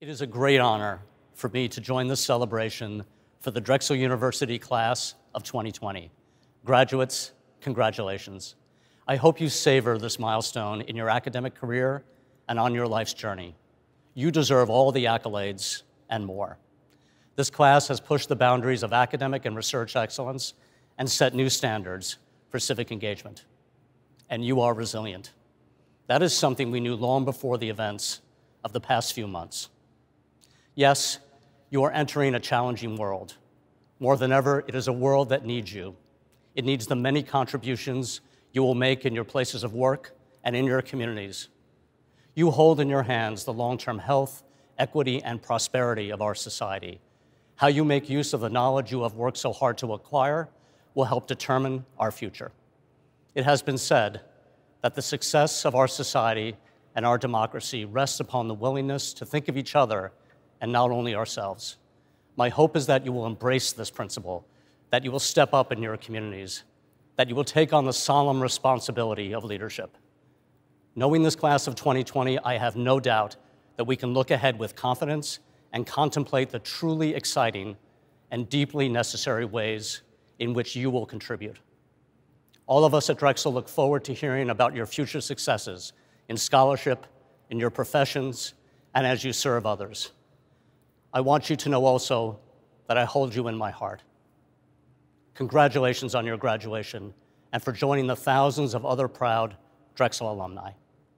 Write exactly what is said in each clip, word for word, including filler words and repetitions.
is a great honor for me to join this celebration for the Drexel University class of twenty twenty. Graduates, congratulations. I hope you savor this milestone in your academic career and on your life's journey. You deserve all the accolades and more. This class has pushed the boundaries of academic and research excellence and set new standards for civic engagement. And you are resilient. That is something we knew long before the events of the past few months. Yes, you are entering a challenging world. More than ever, it is a world that needs you. It needs the many contributions you will make in your places of work and in your communities. You hold in your hands the long-term health, equity, and prosperity of our society. How you make use of the knowledge you have worked so hard to acquire will help determine our future. It has been said that the success of our society and our democracy rests upon the willingness to think of each other and not only ourselves. My hope is that you will embrace this principle, that you will step up in your communities, that you will take on the solemn responsibility of leadership. Knowing this class of twenty twenty, I have no doubt that we can look ahead with confidence and contemplate the truly exciting and deeply necessary ways in which you will contribute. All of us at Drexel look forward to hearing about your future successes in scholarship, in your professions, and as you serve others. I want you to know also that I hold you in my heart. Congratulations on your graduation and for joining the thousands of other proud Drexel alumni.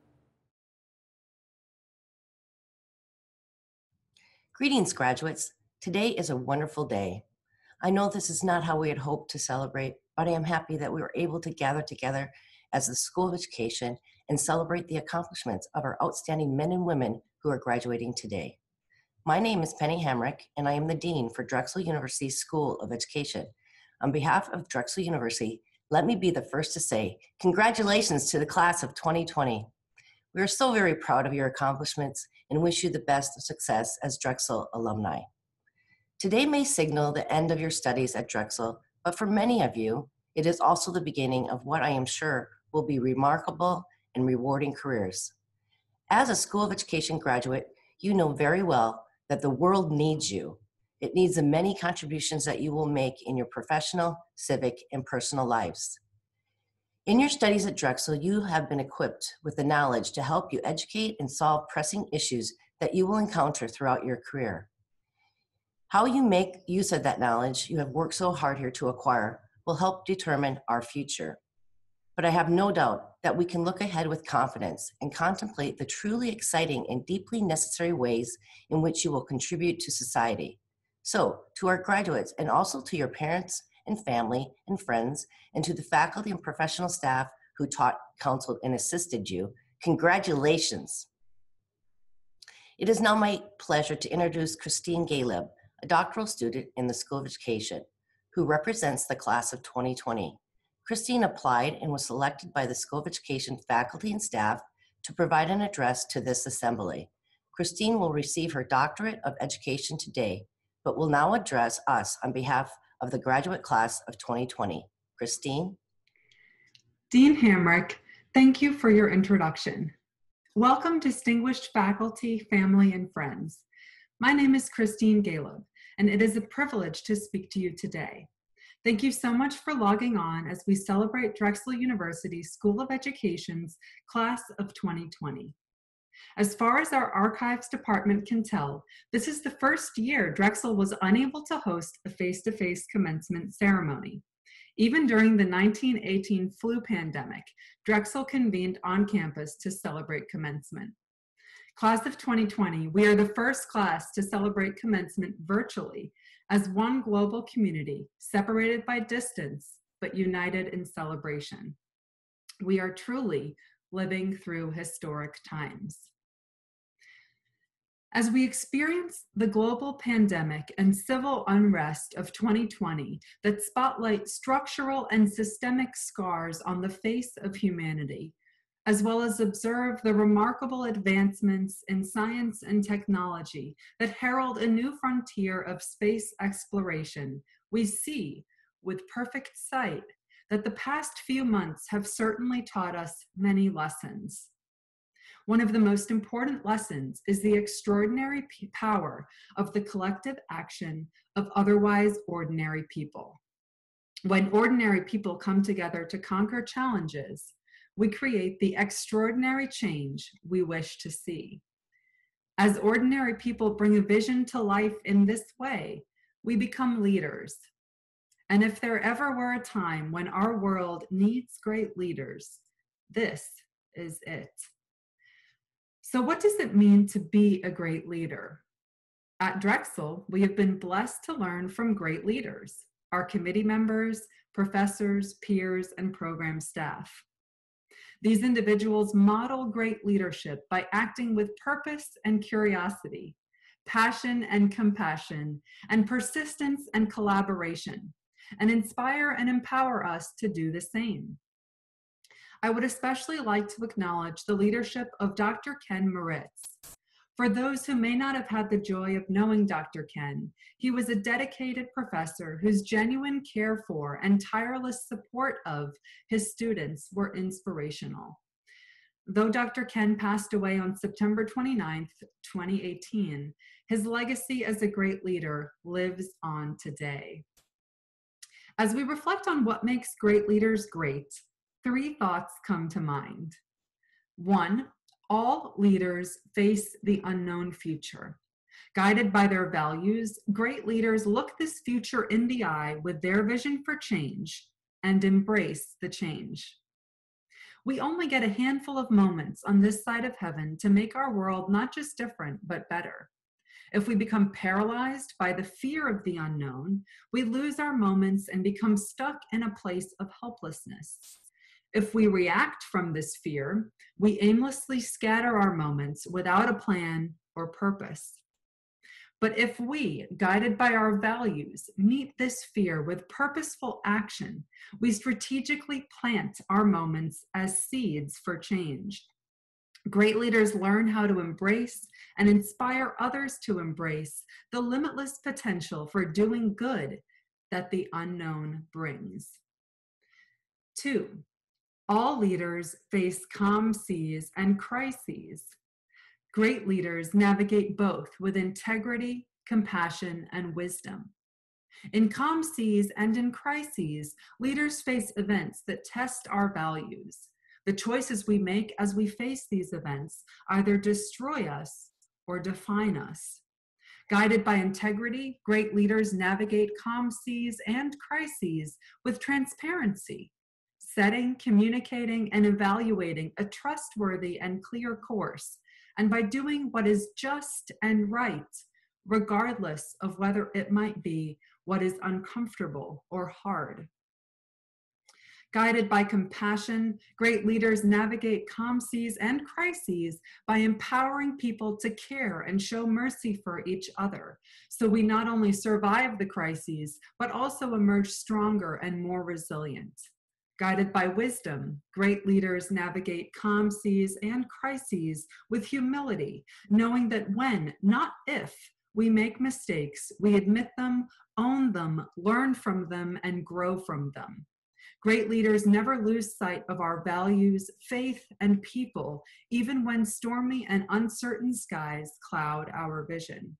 Greetings, graduates. Today is a wonderful day. I know this is not how we had hoped to celebrate, but I am happy that we were able to gather together as the School of Education and celebrate the accomplishments of our outstanding men and women who are graduating today. My name is Penny Hamrick, and I am the Dean for Drexel University School of Education. On behalf of Drexel University, let me be the first to say congratulations to the class of twenty twenty. We are so very proud of your accomplishments and wish you the best of success as Drexel alumni. Today may signal the end of your studies at Drexel, but for many of you, it is also the beginning of what I am sure will be remarkable and rewarding careers. As a School of Education graduate, you know very well that the world needs you. It needs the many contributions that you will make in your professional, civic, and personal lives. In your studies at Drexel, you have been equipped with the knowledge to help you educate and solve pressing issues that you will encounter throughout your career. How you make use of that knowledge you have worked so hard here to acquire will help determine our future. But I have no doubt that we can look ahead with confidence and contemplate the truly exciting and deeply necessary ways in which you will contribute to society. So, to our graduates and also to your parents and family and friends and to the faculty and professional staff who taught, counseled, and assisted you, congratulations. It is now my pleasure to introduce Christine Galeb, a doctoral student in the School of Education, who represents the class of twenty twenty. Christine applied and was selected by the School of Education faculty and staff to provide an address to this assembly. Christine will receive her Doctorate of Education today, but will now address us on behalf of the graduate class of twenty twenty. Christine? Dean Hamrick, thank you for your introduction. Welcome, distinguished faculty, family, and friends. My name is Christine Galeb, and it is a privilege to speak to you today. Thank you so much for logging on as we celebrate Drexel University School of Education's class of twenty twenty. As far as our archives department can tell, this is the first year Drexel was unable to host a face-to-face commencement ceremony. Even during the nineteen eighteen flu pandemic, Drexel convened on campus to celebrate commencement. Class of twenty twenty, we are the first class to celebrate commencement virtually as one global community, separated by distance, but united in celebration. We are truly living through historic times. As we experience the global pandemic and civil unrest of twenty twenty that spotlight structural and systemic scars on the face of humanity, as well as observe the remarkable advancements in science and technology that herald a new frontier of space exploration, we see with perfect sight that the past few months have certainly taught us many lessons. One of the most important lessons is the extraordinary p- power of the collective action of otherwise ordinary people. When ordinary people come together to conquer challenges, we create the extraordinary change we wish to see. As ordinary people bring a vision to life in this way, we become leaders. And if there ever were a time when our world needs great leaders, this is it. So what does it mean to be a great leader? At Drexel, we have been blessed to learn from great leaders, our committee members, professors, peers, and program staff. These individuals model great leadership by acting with purpose and curiosity, passion and compassion, and persistence and collaboration, and inspire and empower us to do the same. I would especially like to acknowledge the leadership of Doctor Ken Moritz. For those who may not have had the joy of knowing Doctor Ken, he was a dedicated professor whose genuine care for and tireless support of his students were inspirational. Though Doctor Ken passed away on September twenty-ninth, twenty eighteen, his legacy as a great leader lives on today. As we reflect on what makes great leaders great, three thoughts come to mind. One, all leaders face the unknown future. Guided by their values, great leaders look this future in the eye with their vision for change and embrace the change. We only get a handful of moments on this side of heaven to make our world not just different, but better. If we become paralyzed by the fear of the unknown, we lose our moments and become stuck in a place of helplessness. If we react from this fear, we aimlessly scatter our moments without a plan or purpose. But if we, guided by our values, meet this fear with purposeful action, we strategically plant our moments as seeds for change. Great leaders learn how to embrace and inspire others to embrace the limitless potential for doing good that the unknown brings. Two, all leaders face calm seas and crises. Great leaders navigate both with integrity, compassion, and wisdom. In calm seas and in crises, leaders face events that test our values. The choices we make as we face these events either destroy us or define us. Guided by integrity, great leaders navigate calm seas and crises with transparency, setting, communicating, and evaluating a trustworthy and clear course, and by doing what is just and right, regardless of whether it might be what is uncomfortable or hard. Guided by compassion, great leaders navigate calm seas and crises by empowering people to care and show mercy for each other, so we not only survive the crises, but also emerge stronger and more resilient. Guided by wisdom, great leaders navigate calm seas and crises with humility, knowing that when, not if, we make mistakes, we admit them, own them, learn from them, and grow from them. Great leaders never lose sight of our values, faith, and people, even when stormy and uncertain skies cloud our vision.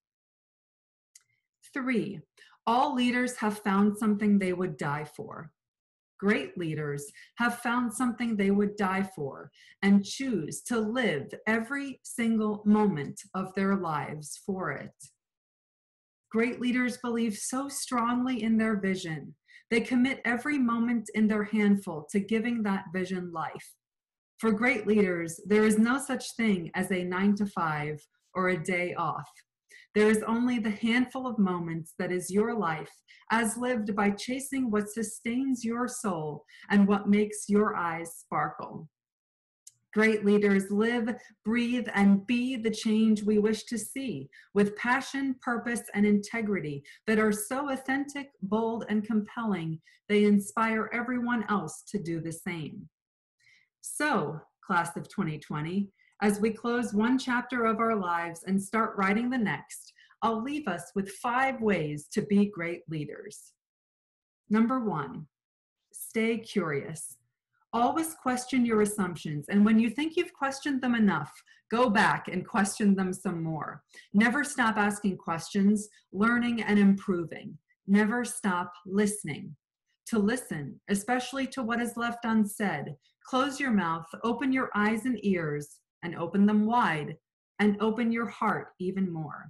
Three, all leaders have found something they would die for. Great leaders have found something they would die for and choose to live every single moment of their lives for it. Great leaders believe so strongly in their vision, they commit every moment in their handful to giving that vision life. For great leaders, there is no such thing as a nine to five or a day off. There is only the handful of moments that is your life, as lived by chasing what sustains your soul and what makes your eyes sparkle. Great leaders live, breathe, and be the change we wish to see with passion, purpose, and integrity that are so authentic, bold, and compelling, they inspire everyone else to do the same. So, class of twenty twenty, as we close one chapter of our lives and start writing the next, I'll leave us with five ways to be great leaders. Number one, stay curious. Always question your assumptions, and when you think you've questioned them enough, go back and question them some more. Never stop asking questions, learning and improving. Never stop listening. To listen, especially to what is left unsaid, close your mouth, open your eyes and ears, and open them wide, and open your heart even more.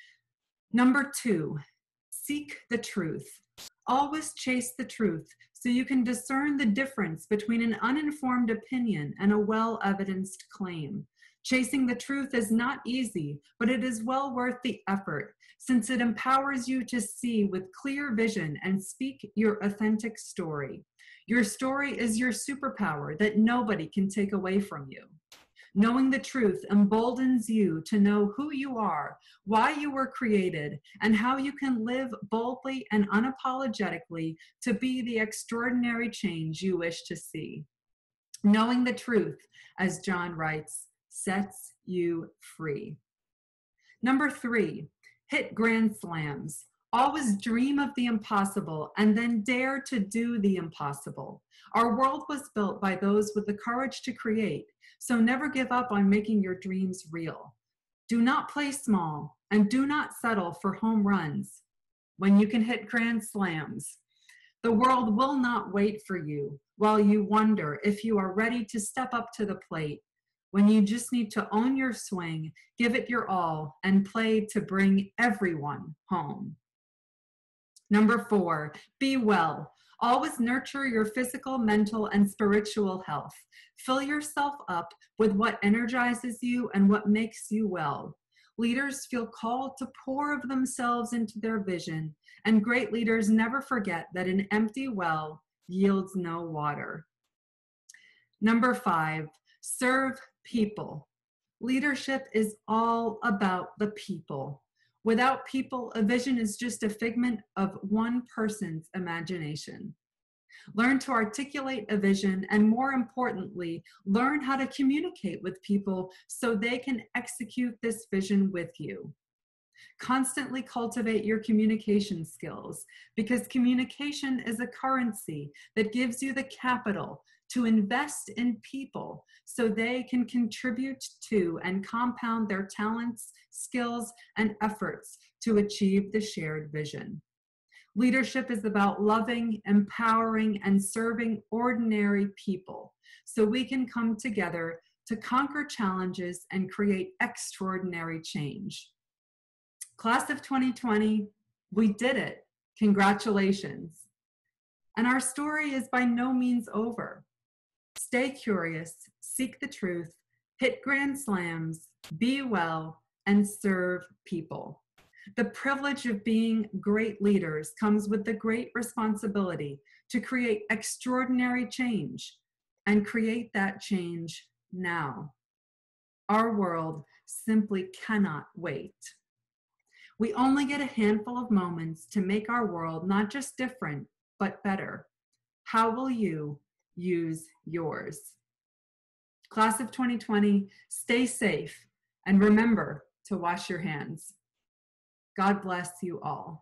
Number two, seek the truth. Always chase the truth so you can discern the difference between an uninformed opinion and a well-evidenced claim. Chasing the truth is not easy, but it is well worth the effort, since it empowers you to see with clear vision and speak your authentic story. Your story is your superpower that nobody can take away from you. Knowing the truth emboldens you to know who you are, why you were created, and how you can live boldly and unapologetically to be the extraordinary change you wish to see. Knowing the truth, as John writes, sets you free. Number three, hit grand slams. Always dream of the impossible and then dare to do the impossible. Our world was built by those with the courage to create, so never give up on making your dreams real. Do not play small and do not settle for home runs when you can hit grand slams. The world will not wait for you while you wonder if you are ready to step up to the plate, when you just need to own your swing, give it your all, and play to bring everyone home. Number four, be well. Always nurture your physical, mental, and spiritual health. Fill yourself up with what energizes you and what makes you well. Leaders feel called to pour of themselves into their vision, and great leaders never forget that an empty well yields no water. Number five, serve people. Leadership is all about the people. Without people, a vision is just a figment of one person's imagination. Learn to articulate a vision, and more importantly, learn how to communicate with people so they can execute this vision with you. Constantly cultivate your communication skills, because communication is a currency that gives you the capital to invest in people so they can contribute to and compound their talents, skills, and efforts to achieve the shared vision. Leadership is about loving, empowering, and serving ordinary people so we can come together to conquer challenges and create extraordinary change. Class of twenty twenty, we did it. Congratulations. And our story is by no means over. Stay curious, seek the truth, hit grand slams, be well, and serve people. The privilege of being great leaders comes with the great responsibility to create extraordinary change and create that change now. Our world simply cannot wait. We only get a handful of moments to make our world not just different, but better. How will you use yours? Class of twenty twenty, stay safe and remember to wash your hands. God bless you all.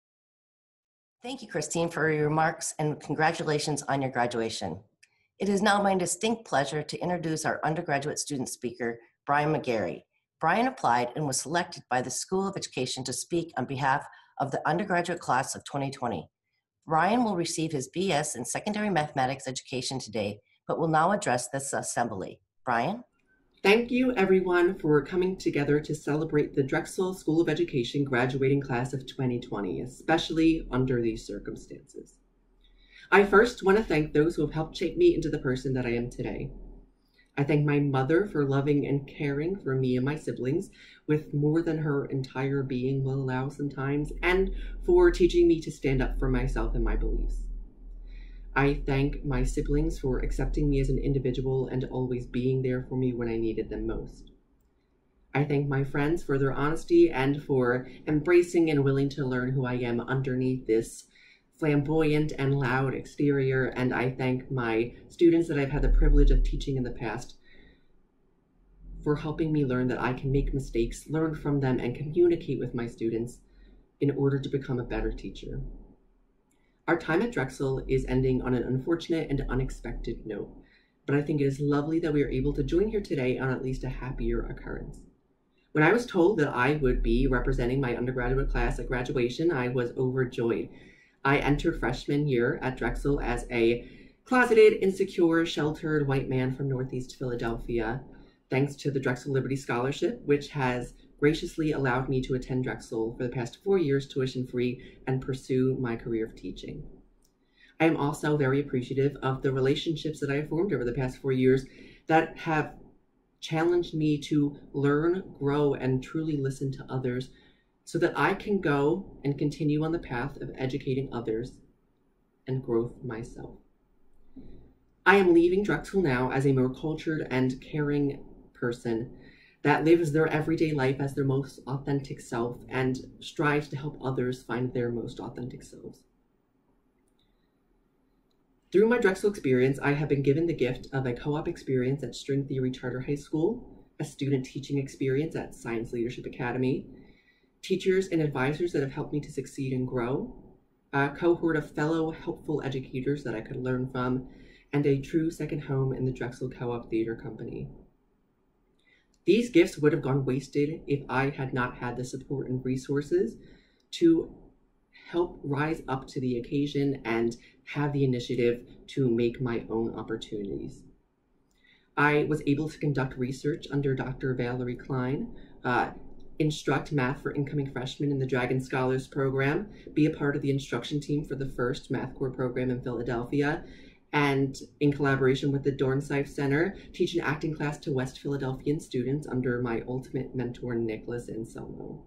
Thank you, Christine, for your remarks, and congratulations on your graduation. It is now my distinct pleasure to introduce our undergraduate student speaker, Brian McGarry. Brian applied and was selected by the School of Education to speak on behalf of the undergraduate class of twenty twenty. Brian will receive his B S in Secondary Mathematics Education today, but will now address this assembly. Brian? Thank you, everyone, for coming together to celebrate the Drexel School of Education graduating class of twenty twenty, especially under these circumstances. I first want to thank those who have helped shape me into the person that I am today. I thank my mother for loving and caring for me and my siblings with more than her entire being will allow sometimes, and for teaching me to stand up for myself and my beliefs. I thank my siblings for accepting me as an individual and always being there for me when I needed them most. I thank my friends for their honesty and for embracing and willing to learn who I am underneath this flamboyant and loud exterior, and I thank my students that I've had the privilege of teaching in the past for helping me learn that I can make mistakes, learn from them, and communicate with my students in order to become a better teacher. Our time at Drexel is ending on an unfortunate and unexpected note. but I think it is lovely that we are able to join here today on at least a happier occurrence. When I was told that I would be representing my undergraduate class at graduation, I was overjoyed. I entered freshman year at Drexel as a closeted, insecure, sheltered white man from Northeast Philadelphia, thanks to the Drexel Liberty Scholarship, which has graciously allowed me to attend Drexel for the past four years tuition-free and pursue my career of teaching. I am also very appreciative of the relationships that I have formed over the past four years that have challenged me to learn, grow, and truly listen to others so that I can go and continue on the path of educating others and growth myself. I am leaving Drexel now as a more cultured and caring person that lives their everyday life as their most authentic self and strives to help others find their most authentic selves. Through my Drexel experience, I have been given the gift of a co-op experience at String Theory Charter High School, a student teaching experience at Science Leadership Academy, teachers and advisors that have helped me to succeed and grow, a cohort of fellow helpful educators that I could learn from, and a true second home in the Drexel Co-op Theater Company. These gifts would have gone wasted if I had not had the support and resources to help rise up to the occasion and have the initiative to make my own opportunities. I was able to conduct research under Doctor Valerie Klein, uh, instruct math for incoming freshmen in the Dragon Scholars Program, be a part of the instruction team for the first Math Corps program in Philadelphia, and in collaboration with the Dornsife Center, teach an acting class to West Philadelphian students under my ultimate mentor, Nicholas Anselmo.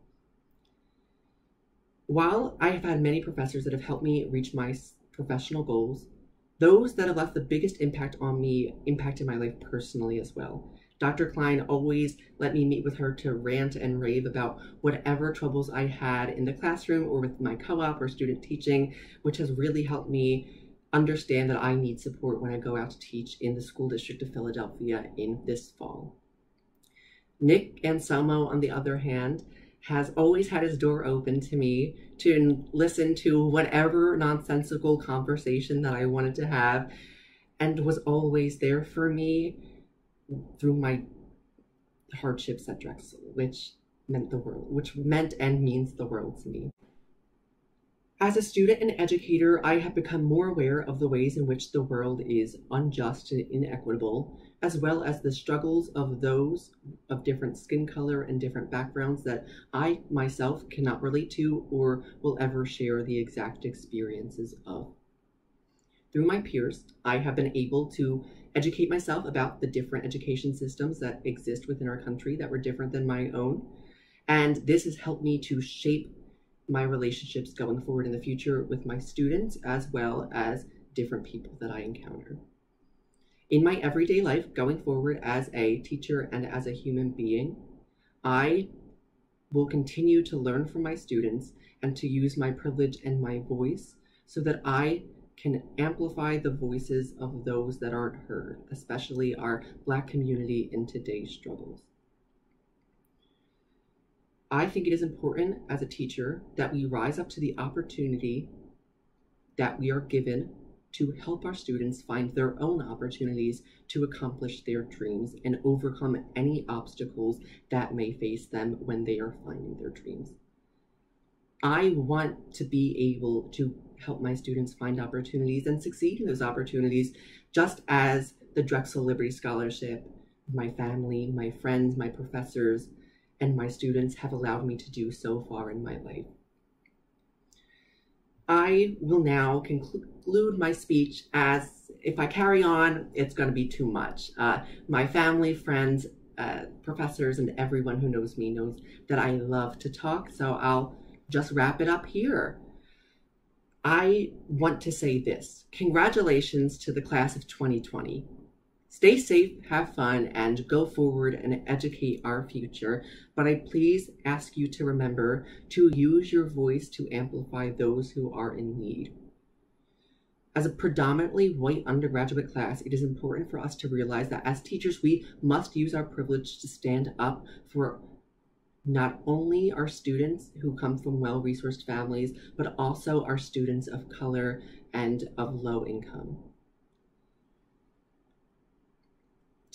While I have had many professors that have helped me reach my professional goals, those that have left the biggest impact on me impacted my life personally as well. Doctor Klein always let me meet with her to rant and rave about whatever troubles I had in the classroom or with my co-op or student teaching, which has really helped me understand that I need support when I go out to teach in the school district of Philadelphia in this fall. Nick Anselmo, on the other hand, has always had his door open to me to listen to whatever nonsensical conversation that I wanted to have, and was always there for me through my hardships at Drexel, which meant the world, which meant and means the world to me. As a student and educator, I have become more aware of the ways in which the world is unjust and inequitable, as well as the struggles of those of different skin color and different backgrounds that I myself cannot relate to or will ever share the exact experiences of. Through my peers, I have been able to educate myself about the different education systems that exist within our country that were different than my own, and this has helped me to shape my relationships going forward in the future with my students, as well as different people that I encounter. In my everyday life going forward as a teacher and as a human being, I will continue to learn from my students and to use my privilege and my voice so that I can amplify the voices of those that aren't heard, especially our Black community in today's struggles. I think it is important as a teacher that we rise up to the opportunity that we are given to help our students find their own opportunities to accomplish their dreams and overcome any obstacles that may face them when they are finding their dreams. I want to be able to help my students find opportunities and succeed in those opportunities, just as the Drexel Liberty Scholarship, my family, my friends, my professors, and my students have allowed me to do so far in my life. I will now conclude my speech, as if I carry on, it's going to be too much. Uh, my family, friends, uh, professors, and everyone who knows me knows that I love to talk, so I'll just wrap it up here. I want to say this. Congratulations to the class of twenty twenty. Stay safe, have fun, and go forward and educate our future. But I please ask you to remember to use your voice to amplify those who are in need. As a predominantly white undergraduate class, it is important for us to realize that as teachers, we must use our privilege to stand up for not only our students who come from well-resourced families, but also our students of color and of low income.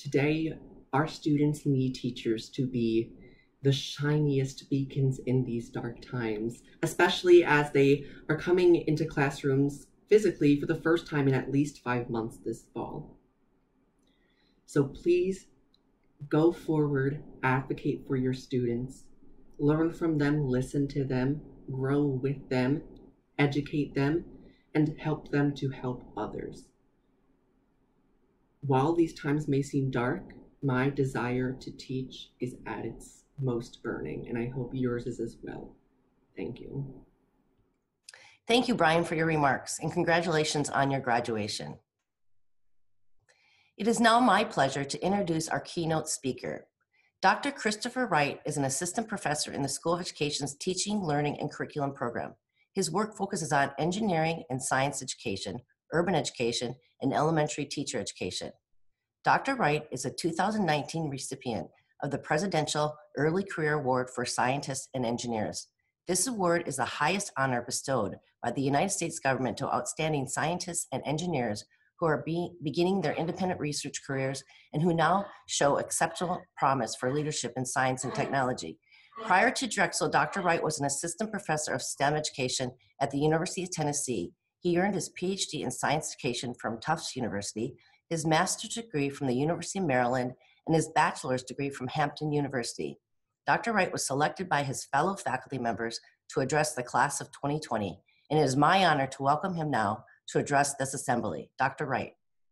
Today, our students need teachers to be the shiniest beacons in these dark times, especially as they are coming into classrooms physically for the first time in at least five months this fall. So please go forward, advocate for your students, learn from them, listen to them, grow with them, educate them, and help them to help others. While these times may seem dark, my desire to teach is at its most burning, and I hope yours is as well. Thank you. Thank you, Brian, for your remarks, and congratulations on your graduation. It is now my pleasure to introduce our keynote speaker. Doctor Christopher Wright is an assistant professor in the School of Education's Teaching, Learning, and Curriculum program. His work focuses on engineering and science education, urban education, and elementary teacher education. Doctor Wright is a two thousand nineteen recipient of the Presidential Early Career Award for Scientists and Engineers. This award is the highest honor bestowed by the United States government to outstanding scientists and engineers who are be, beginning their independent research careers and who now show exceptional promise for leadership in science and technology. Prior to Drexel, Doctor Wright was an assistant professor of STEM education at the University of Tennessee. He earned his P H D in science education from Tufts University, his master's degree from the University of Maryland, and his bachelor's degree from Hampton University. Doctor Wright was selected by his fellow faculty members to address the class of twenty twenty, and it is my honor to welcome him now to address this assembly. Doctor Wright.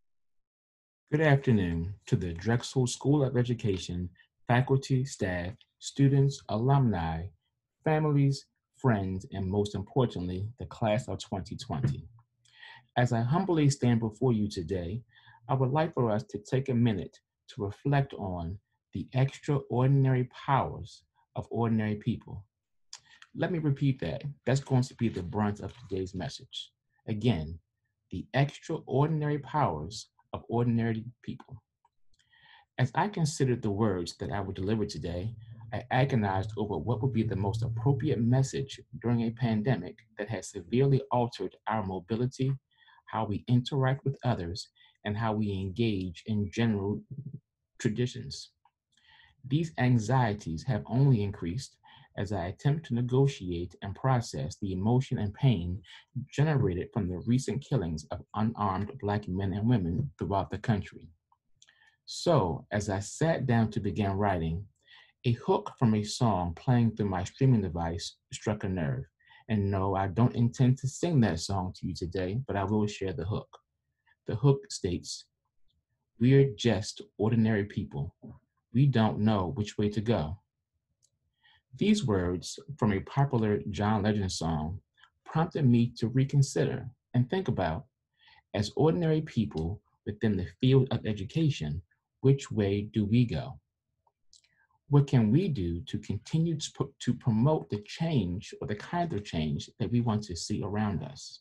Good afternoon to the Drexel School of Education, faculty, staff, students, alumni, families, friends, and most importantly, the class of twenty twenty. As I humbly stand before you today, I would like for us to take a minute to reflect on the extraordinary powers of ordinary people. Let me repeat that. That's going to be the brunt of today's message. Again, the extraordinary powers of ordinary people. As I considered the words that I would deliver today, I agonized over what would be the most appropriate message during a pandemic that has severely altered our mobility, how we interact with others, and how we engage in general traditions. These anxieties have only increased as I attempt to negotiate and process the emotion and pain generated from the recent killings of unarmed Black men and women throughout the country. So, as I sat down to begin writing, a hook from a song playing through my streaming device struck a nerve. And no, I don't intend to sing that song to you today, but I will share the hook. The hook states, "We're just ordinary people. We don't know which way to go." These words from a popular John Legend song prompted me to reconsider and think about, as ordinary people within the field of education, which way do we go? What can we do to continue to, to promote the change or the kind of change that we want to see around us?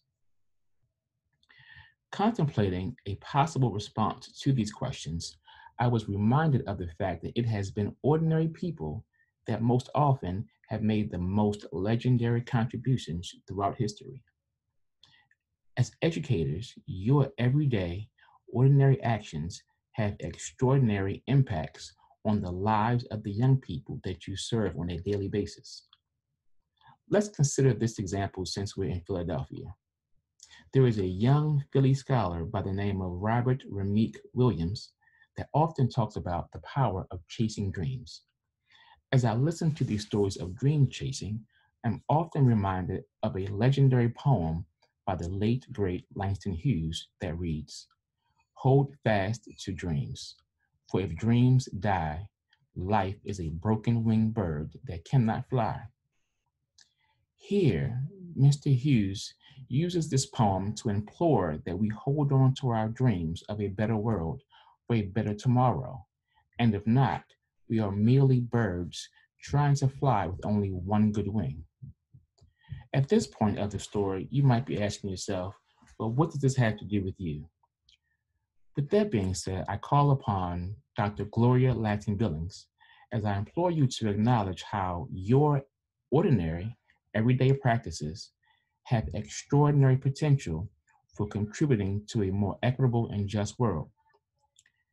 Contemplating a possible response to these questions, I was reminded of the fact that it has been ordinary people that most often have made the most legendary contributions throughout history. As educators, your everyday, ordinary actions have extraordinary impacts on the lives of the young people that you serve on a daily basis. Let's consider this example since we're in Philadelphia. There is a young Philly scholar by the name of Robert Rameek Williams that often talks about the power of chasing dreams. As I listen to these stories of dream chasing, I'm often reminded of a legendary poem by the late, great Langston Hughes that reads, "Hold fast to dreams, for if dreams die, life is a broken-winged bird that cannot fly." Here, Mister Hughes uses this poem to implore that we hold on to our dreams of a better world for a better tomorrow, and if not, we are merely birds trying to fly with only one good wing. At this point of the story, you might be asking yourself, well, what does this have to do with you? With that being said, I call upon Doctor Gloria Latin Billings as I implore you to acknowledge how your ordinary, everyday practices have extraordinary potential for contributing to a more equitable and just world.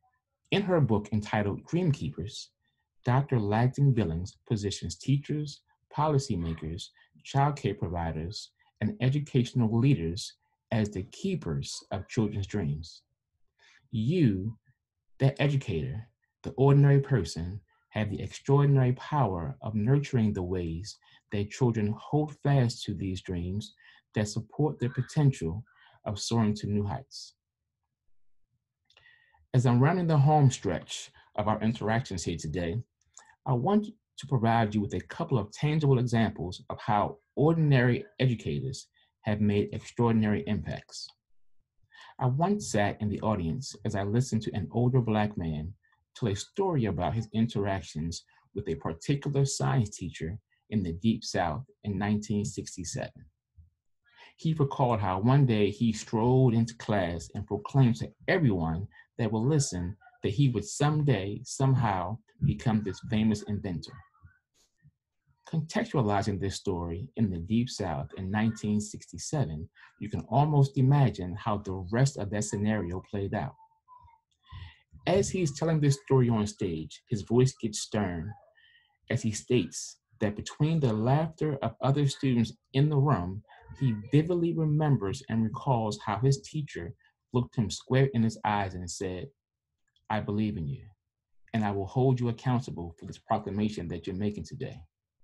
In her book entitled Dream Keepers, Doctor Langton Billings positions teachers, policymakers, child care providers, and educational leaders as the keepers of children's dreams. You, the educator, the ordinary person, have the extraordinary power of nurturing the ways that children hold fast to these dreams that support their potential of soaring to new heights. As I'm running the home stretch of our interactions here today, I want to provide you with a couple of tangible examples of how ordinary educators have made extraordinary impacts. I once sat in the audience as I listened to an older Black man tell a story about his interactions with a particular science teacher in the Deep South in nineteen sixty-seven. He recalled how one day he strolled into class and proclaimed to everyone that will listen that he would someday, somehow, become this famous inventor. Contextualizing this story in the Deep South in nineteen sixty-seven, you can almost imagine how the rest of that scenario played out. As he's telling this story on stage, his voice gets stern as he states that between the laughter of other students in the room, he vividly remembers and recalls how his teacher looked him square in his eyes and said, "I believe in you, and I will hold you accountable for this proclamation that you're making today."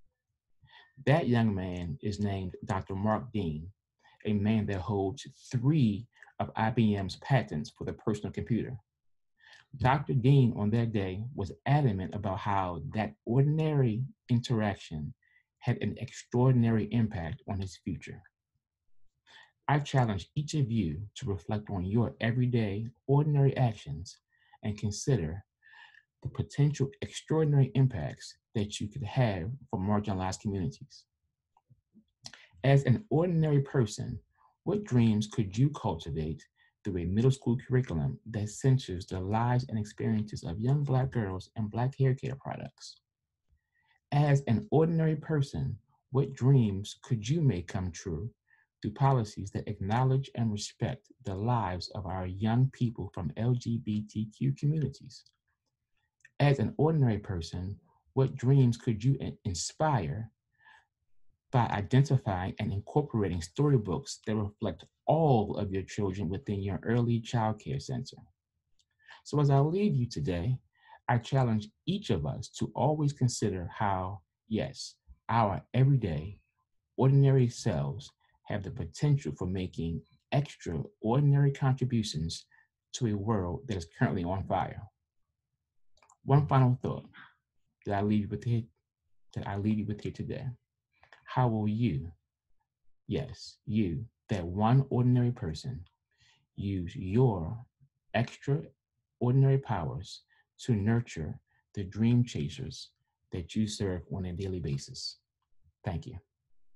That young man is named Doctor Mark Dean, a man that holds three of I B M's patents for the personal computer. Doctor Dean on that day was adamant about how that ordinary interaction had an extraordinary impact on his future. I challenge each of you to reflect on your everyday, ordinary actions and consider the potential extraordinary impacts that you could have for marginalized communities. As an ordinary person, what dreams could you cultivate through a middle school curriculum that centers the lives and experiences of young Black girls and Black hair care products? As an ordinary person, what dreams could you make come true through policies that acknowledge and respect the lives of our young people from L G B T Q communities? As an ordinary person, what dreams could you inspire by identifying and incorporating storybooks that reflect all of your children within your early child care center? So as I leave you today, I challenge each of us to always consider how, yes, our everyday, ordinary selves have the potential for making extraordinary contributions to a world that is currently on fire. One final thought that I leave you with here, that I leave you with here today. How will you, yes, you, that one ordinary person, use your extraordinary powers to nurture the dream chasers that you serve on a daily basis? Thank you.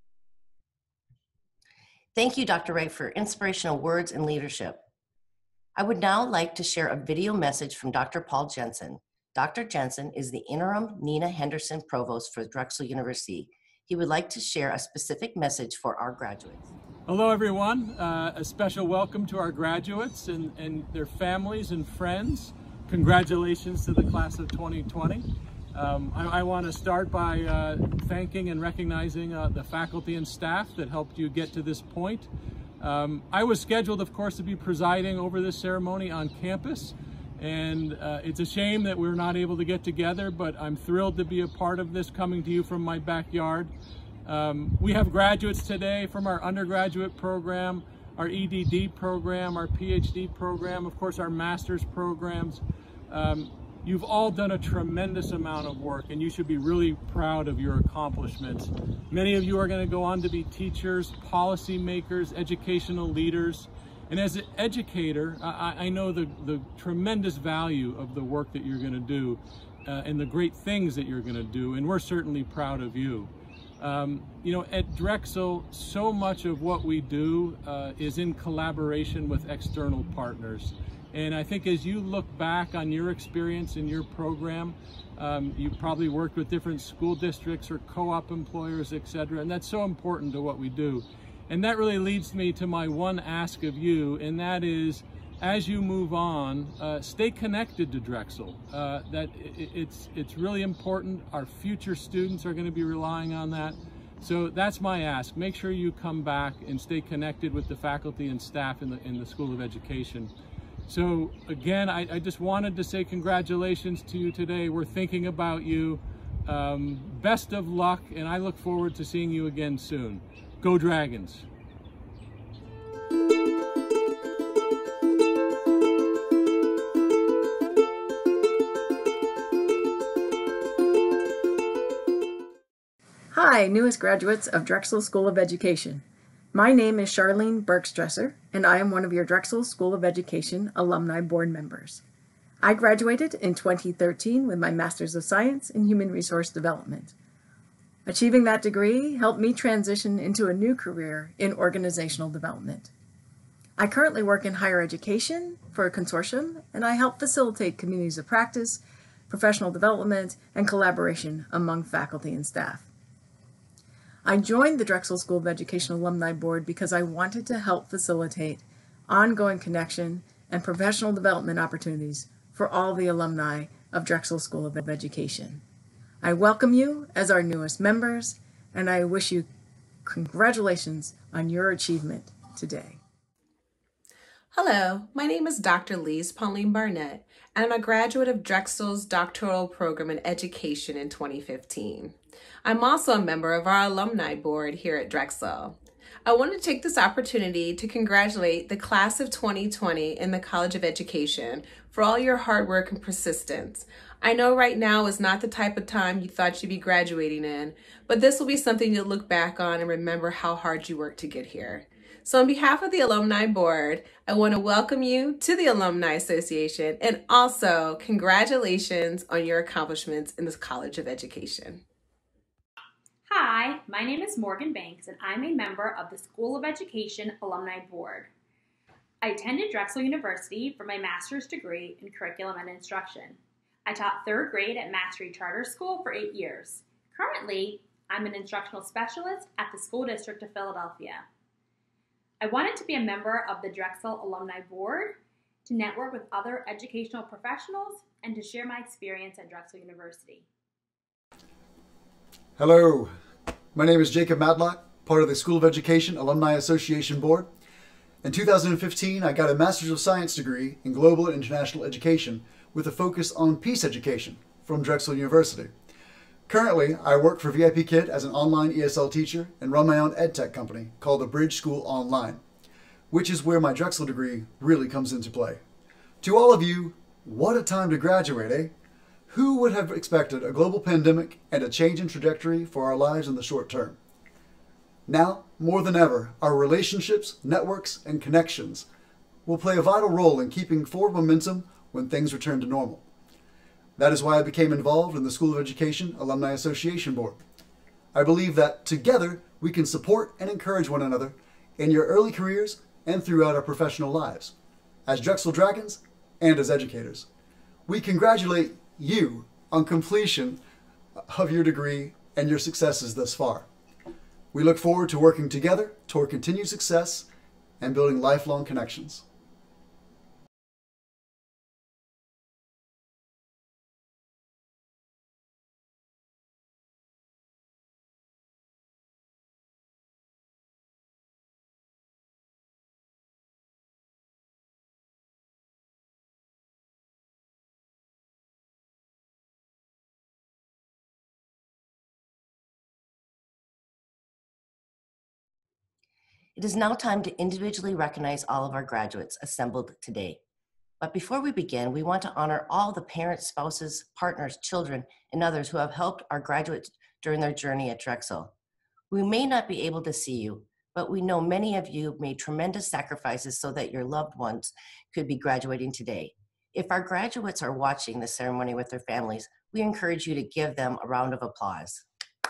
Thank you, Doctor Ray, for inspirational words and leadership. I would now like to share a video message from Doctor Paul Jensen. Doctor Jensen is the interim Nina Henderson Provost for Drexel University. He would like to share a specific message for our graduates. Hello, everyone. Uh, a special welcome to our graduates and, and their families and friends. Congratulations to the class of twenty twenty. Um, I, I want to start by uh, thanking and recognizing uh, the faculty and staff that helped you get to this point. Um, I was scheduled, of course, to be presiding over this ceremony on campus, and uh, it's a shame that we're not able to get together, but I'm thrilled to be a part of this, coming to you from my backyard. Um, we have graduates today from our undergraduate program, our E D D program, our PhD program, of course, our master's programs. Um, You've all done a tremendous amount of work, and you should be really proud of your accomplishments. Many of you are going to go on to be teachers, policymakers, educational leaders. And as an educator, I, I know the, the tremendous value of the work that you're going to do uh, and the great things that you're going to do, and we're certainly proud of you. Um, you know, at Drexel, so much of what we do uh, is in collaboration with external partners. And I think as you look back on your experience in your program, um, you probably worked with different school districts or co-op employers, et cetera, and that's so important to what we do. And that really leads me to my one ask of you, and that is as you move on, uh, stay connected to Drexel. Uh, that it, it's, it's really important. Our future students are going to be relying on that. So that's my ask. Make sure you come back and stay connected with the faculty and staff in the, in the School of Education. So again, I, I just wanted to say congratulations to you today. We're thinking about you. Um, best of luck, and I look forward to seeing you again soon. Go Dragons! Hi, newest graduates of Drexel School of Education. My name is Charlene Bergstresser, and I am one of your Drexel School of Education Alumni Board members. I graduated in twenty thirteen with my Master's of Science in Human Resource Development. Achieving that degree helped me transition into a new career in organizational development. I currently work in higher education for a consortium, and I help facilitate communities of practice, professional development, and collaboration among faculty and staff. I joined the Drexel School of Education Alumni Board because I wanted to help facilitate ongoing connection and professional development opportunities for all the alumni of Drexel School of Education. I welcome you as our newest members, and I wish you congratulations on your achievement today. Hello, my name is Doctor Lise Pauline Barnett, and I'm a graduate of Drexel's doctoral program in education in twenty fifteen. I'm also a member of our alumni board here at Drexel. I want to take this opportunity to congratulate the class of twenty twenty in the College of Education for all your hard work and persistence. I know right now is not the type of time you thought you'd be graduating in, but this will be something you'll look back on and remember how hard you worked to get here. So on behalf of the Alumni Board, I want to welcome you to the Alumni Association and also congratulations on your accomplishments in the College of Education. Hi, my name is Morgan Banks, and I'm a member of the School of Education Alumni Board. I attended Drexel University for my master's degree in curriculum and instruction. I taught third grade at Mastery Charter School for eight years. Currently, I'm an instructional specialist at the School District of Philadelphia. I wanted to be a member of the Drexel Alumni Board to network with other educational professionals and to share my experience at Drexel University. Hello, my name is Jacob Matlock, part of the School of Education Alumni Association Board. In two thousand fifteen, I got a Master's of Science degree in Global and International Education with a focus on peace education from Drexel University. Currently, I work for V I P Kid as an online E S L teacher and run my own edtech company called the Bridge School Online, which is where my Drexel degree really comes into play. To all of you, what a time to graduate, eh? Who would have expected a global pandemic and a change in trajectory for our lives in the short term? Now, more than ever, our relationships, networks, and connections will play a vital role in keeping forward momentum when things return to normal. That is why I became involved in the School of Education Alumni Association Board. I believe that together we can support and encourage one another in your early careers and throughout our professional lives, as Drexel Dragons and as educators. We congratulate you on completion of your degree and your successes thus far. We look forward to working together toward continued success and building lifelong connections. It is now time to individually recognize all of our graduates assembled today. But before we begin, we want to honor all the parents, spouses, partners, children, and others who have helped our graduates during their journey at Drexel. We may not be able to see you, but we know many of you made tremendous sacrifices so that your loved ones could be graduating today. If our graduates are watching the ceremony with their families, we encourage you to give them a round of applause.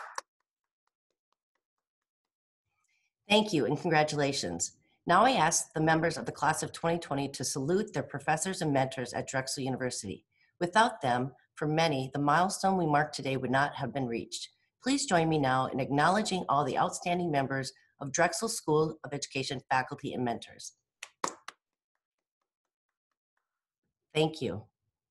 Thank you and congratulations. Now I ask the members of the class of twenty twenty to salute their professors and mentors at Drexel University. Without them, for many, the milestone we mark today would not have been reached. Please join me now in acknowledging all the outstanding members of Drexel School of Education faculty and mentors. Thank you.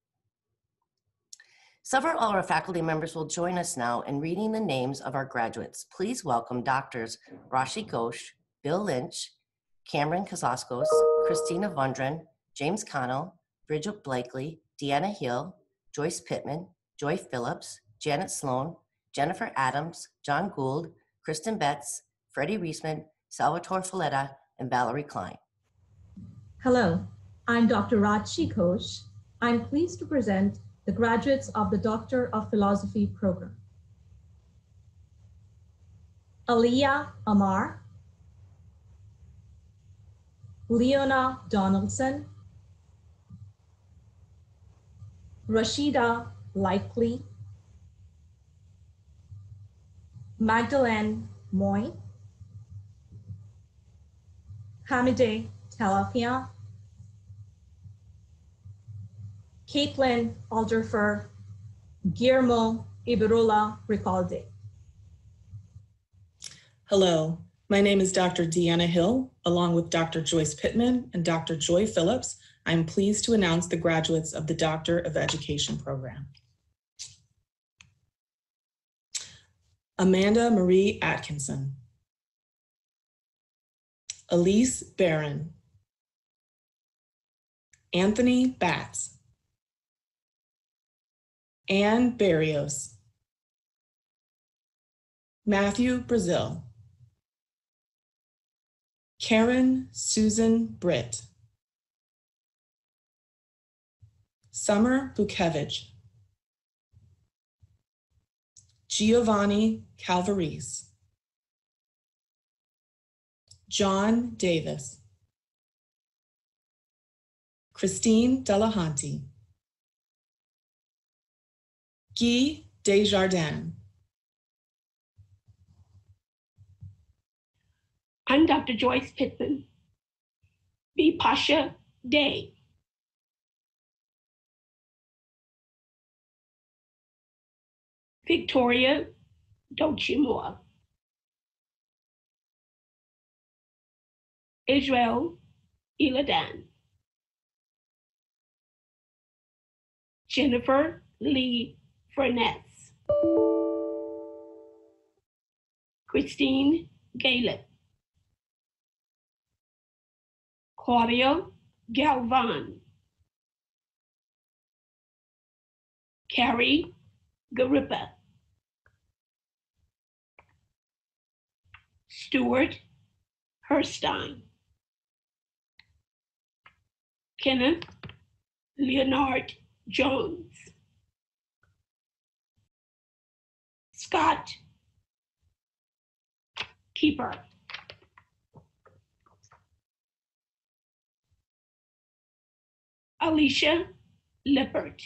Several of our faculty members will join us now in reading the names of our graduates. Please welcome Doctors Rashi Ghosh, Bill Lynch, Cameron Kazaskos, Christina Vundren, James Connell, Bridget Blakely, Deanna Hill, Joyce Pittman, Joy Phillips, Janet Sloan, Jennifer Adams, John Gould, Kristen Betts, Freddie Reisman, Salvatore Folletta, and Valerie Klein. Hello, I'm Doctor Rashi Ghosh. I'm pleased to present the graduates of the Doctor of Philosophy program. Aliyah Amar, Leona Donaldson, Rashida Likely, Magdalene Moy, Hamide Talafia, Caitlin Alderfer, Guillermo Iberola Recalde. Hello, my name is Doctor Deanna Hill, along with Doctor Joyce Pittman and Doctor Joy Phillips. I'm pleased to announce the graduates of the Doctor of Education program. Amanda Marie Atkinson, Elise Barron, Anthony Batts, Anne Barrios, Matthew Brazil, Karen Susan Britt, Summer Bukevich, Giovanni Calvarese, John Davis, Christine Delahanty, Guy Desjardins. I'm Doctor Joyce Pittman, B. Pasha Day, Victoria Dochimua, Israel Iladan, Jennifer Lee Furness, Christine Galep, Claudia Galvan, Carrie Garippa, Stuart Herstein, Kenneth Leonard Jones, Scott Keeper, Alicia Lippert,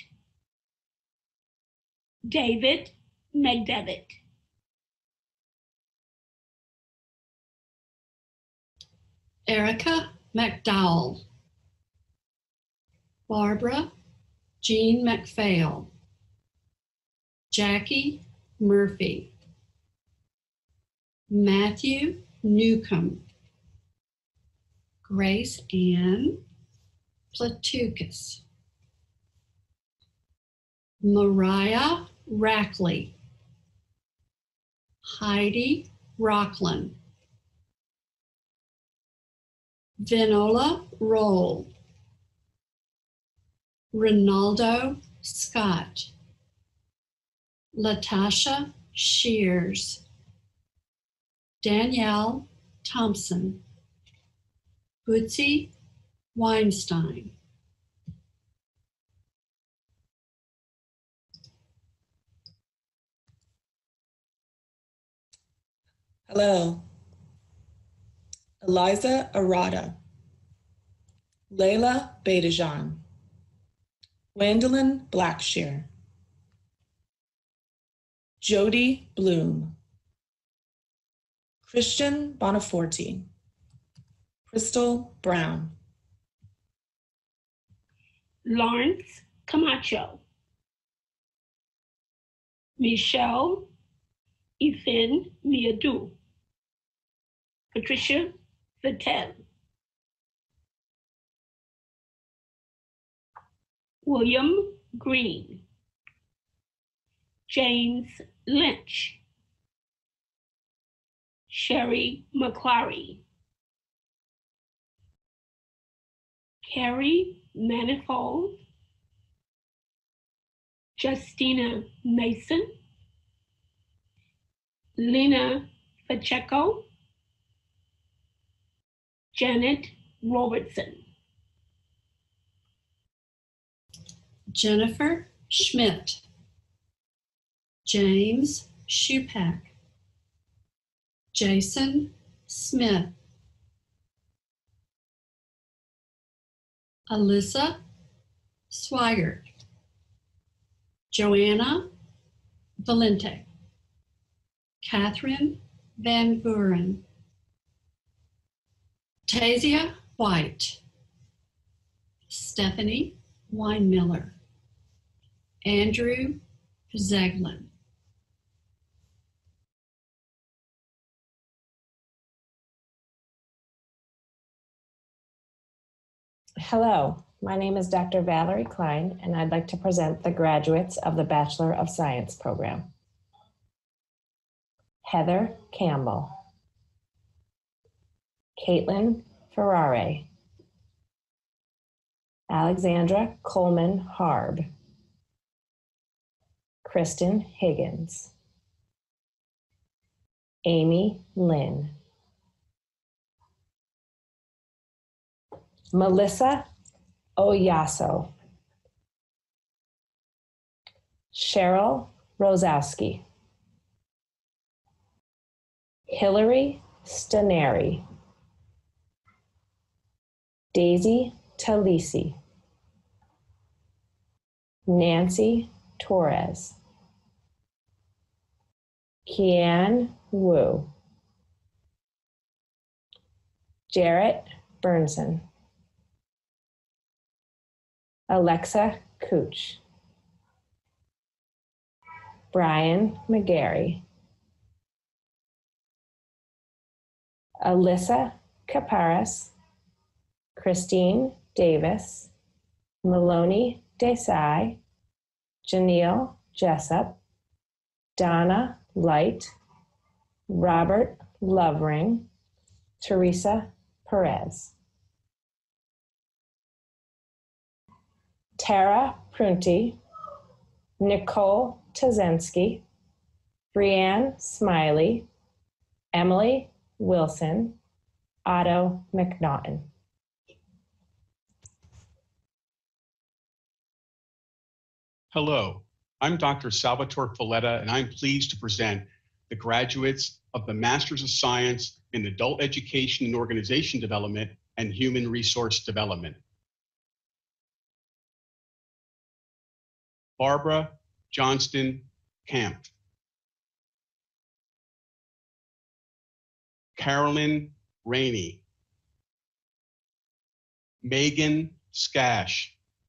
David McDevitt, Erica McDowell, Barbara Jean McPhail, Jackie Murphy, Matthew Newcomb, Grace Ann Platukis, Mariah Rackley, Heidi Rockland, Vinola Roll, Ronaldo Scott, Latasha Shears, Danielle Thompson, Bootsy Weinstein. Hello, Eliza Arata, Layla Betajan, Gwendolyn Blackshear, Jody Bloom, Christian Bonaforte, Crystal Brown, Lawrence Camacho, Michelle Ethan Miadu, Patricia Vittel, William Green, James Lynch, Sherry McClary, Carrie Manifold, Justina Mason, Lena Pacheco, Janet Robertson, Jennifer Schmidt, James Shupak, Jason Smith, Alyssa Swigert, Joanna Valente, Catherine Van Buren, Tasia White, Stephanie Weinmiller, Andrew Zeglin. Hello, my name is Doctor Valerie Klein, and I'd like to present the graduates of the Bachelor of Science program. Heather Campbell, Caitlin Ferrare, Alexandra Coleman Harb, Kristen Higgins, Amy Lynn, Melissa Oyaso, Cheryl Rosowski, Hillary Staneri, Daisy Talisi, Nancy Torres, Kian Wu, Jarrett Burnson, Alexa Cooch, Brian McGarry, Alyssa Caparas, Christine Davis, Maloney Desai, Janelle Jessup, Donna Light, Robert Lovering, Teresa Perez, Tara Prunty, Nicole Tazensky, Brianne Smiley, Emily Wilson, Otto McNaughton. Hello, I'm Doctor Salvatore Folletta, and I'm pleased to present the graduates of the Masters of Science in Adult Education and Organization Development and Human Resource Development. Barbara Johnston Camp, Carolyn Rainey, Megan Skash,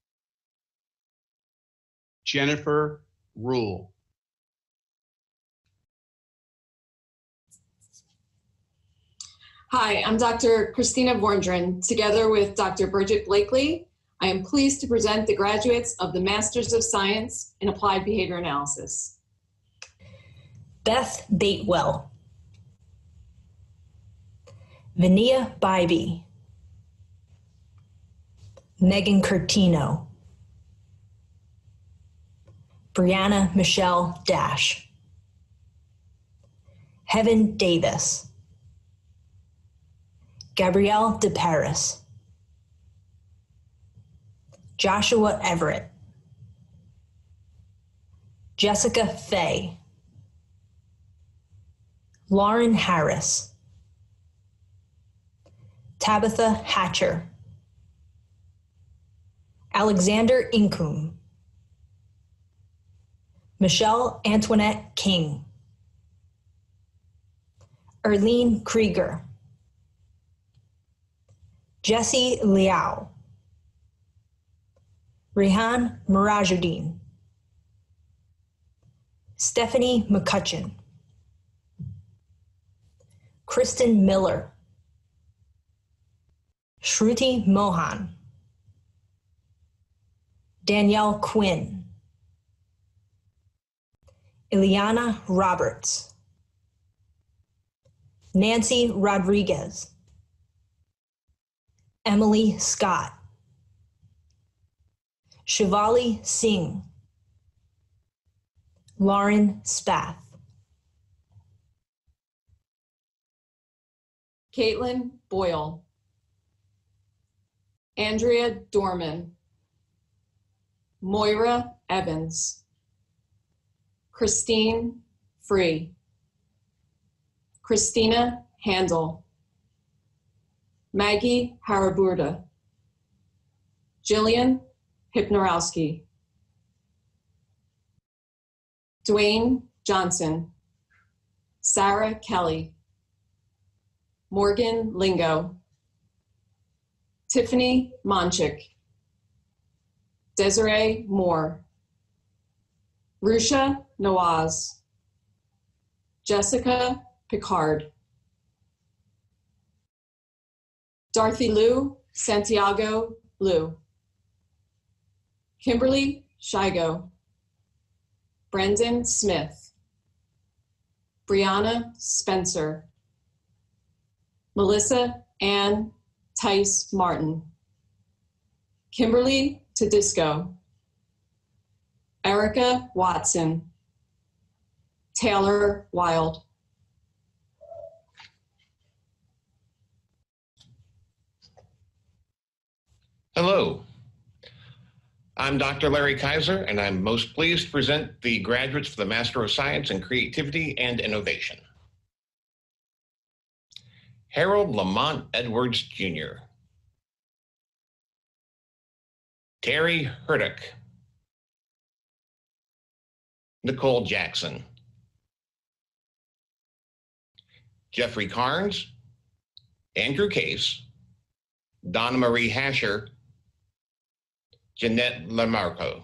Jennifer Rule, Hi, I'm Doctor Christina Vorndren. Together with Doctor Bridget Blakely, I am pleased to present the graduates of the Masters of Science in Applied Behavior Analysis. Beth Batewell, Vania Bybee, Megan Curtino, Brianna Michelle Dash, Heaven Davis, Gabrielle DeParis, Joshua Everett, Jessica Fay, Lauren Harris, Tabitha Hatcher, Alexander Inkum, Michelle Antoinette King, Erlene Krieger, Jesse Liao, Rehan Mirajuddin, Stephanie McCutcheon, Kristen Miller, Shruti Mohan, Danielle Quinn, Ileana Roberts, Nancy Rodriguez, Emily Scott, Shivali Singh, Lauren Spath, Caitlin Boyle, Andrea Dorman, Moira Evans, Christine Free, Christina Handel, Maggie Haraburda, Jillian Hypnorowski, Dwayne Johnson, Sarah Kelly, Morgan Lingo, Tiffany Monchik, Desiree Moore, Rusha Nawaz, Jessica Picard, Dorothy Liu Santiago Liu, Kimberly Shigo, Brendan Smith, Brianna Spencer, Melissa Ann Tice Martin, Kimberly Tedisco, Erica Watson, Taylor Wild. Hello, I'm Doctor Larry Kaiser, and I'm most pleased to present the graduates for the Master of Science in Creativity and Innovation. Harold Lamont Edwards, Junior Terry Hurdick, Nicole Jackson, Jeffrey Carnes, Andrew Case, Donna Marie Hasher, Jeanette Lamarco.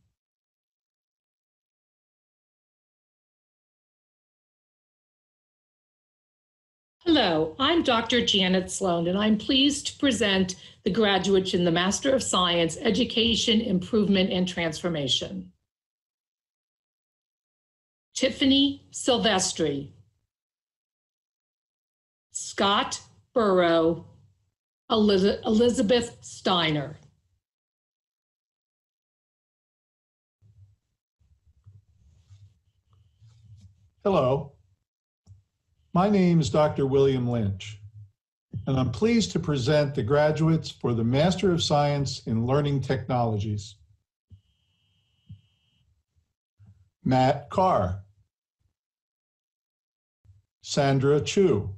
Hello, I'm Doctor Janet Sloan, and I'm pleased to present the graduates in the Master of Science, Education, Improvement, and Transformation. Tiffany Silvestri, Scott Burrow, Eliz- Elizabeth Steiner. Hello, my name is Doctor William Lynch, and I'm pleased to present the graduates for the Master of Science in Learning Technologies. Matt Carr, Sandra Chu,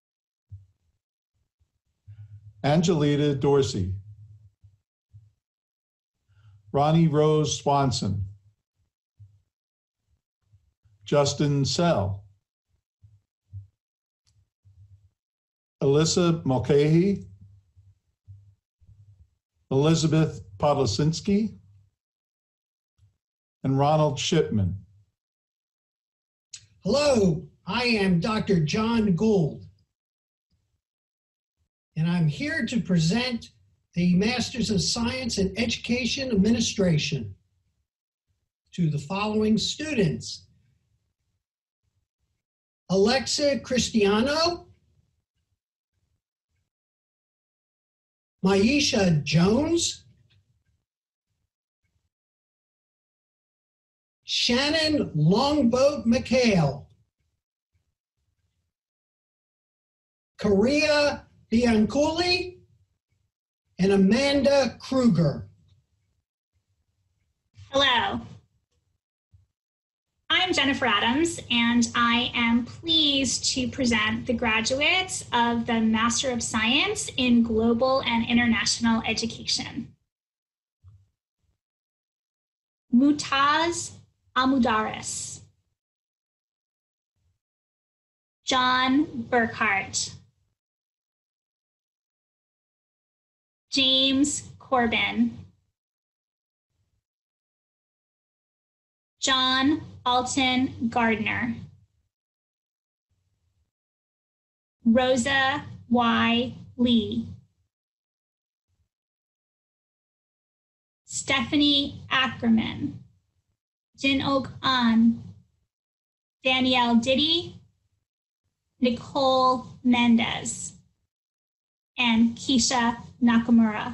Angelita Dorsey, Ronnie Rose Swanson, Justin Sell, Alyssa Mulcahy, Elizabeth Podlasinski, and Ronald Shipman. Hello, I am Doctor John Gould, and I'm here to present the Masters of Science in Education Administration to the following students: Alexa Cristiano, Maisha Jones, Shannon Longboat McHale, Korea Bianculi, and Amanda Kruger. Hello. I'm Jennifer Adams, and I am pleased to present the graduates of the Master of Science in Global and International Education. Mutaz Amudaris, John Burkhart, James Corbin, John Alton Gardner, Rosa Y. Lee, Stephanie Ackerman, Jin Ok An, Danielle Diddy, Nicole Mendez, and Keisha Nakamura.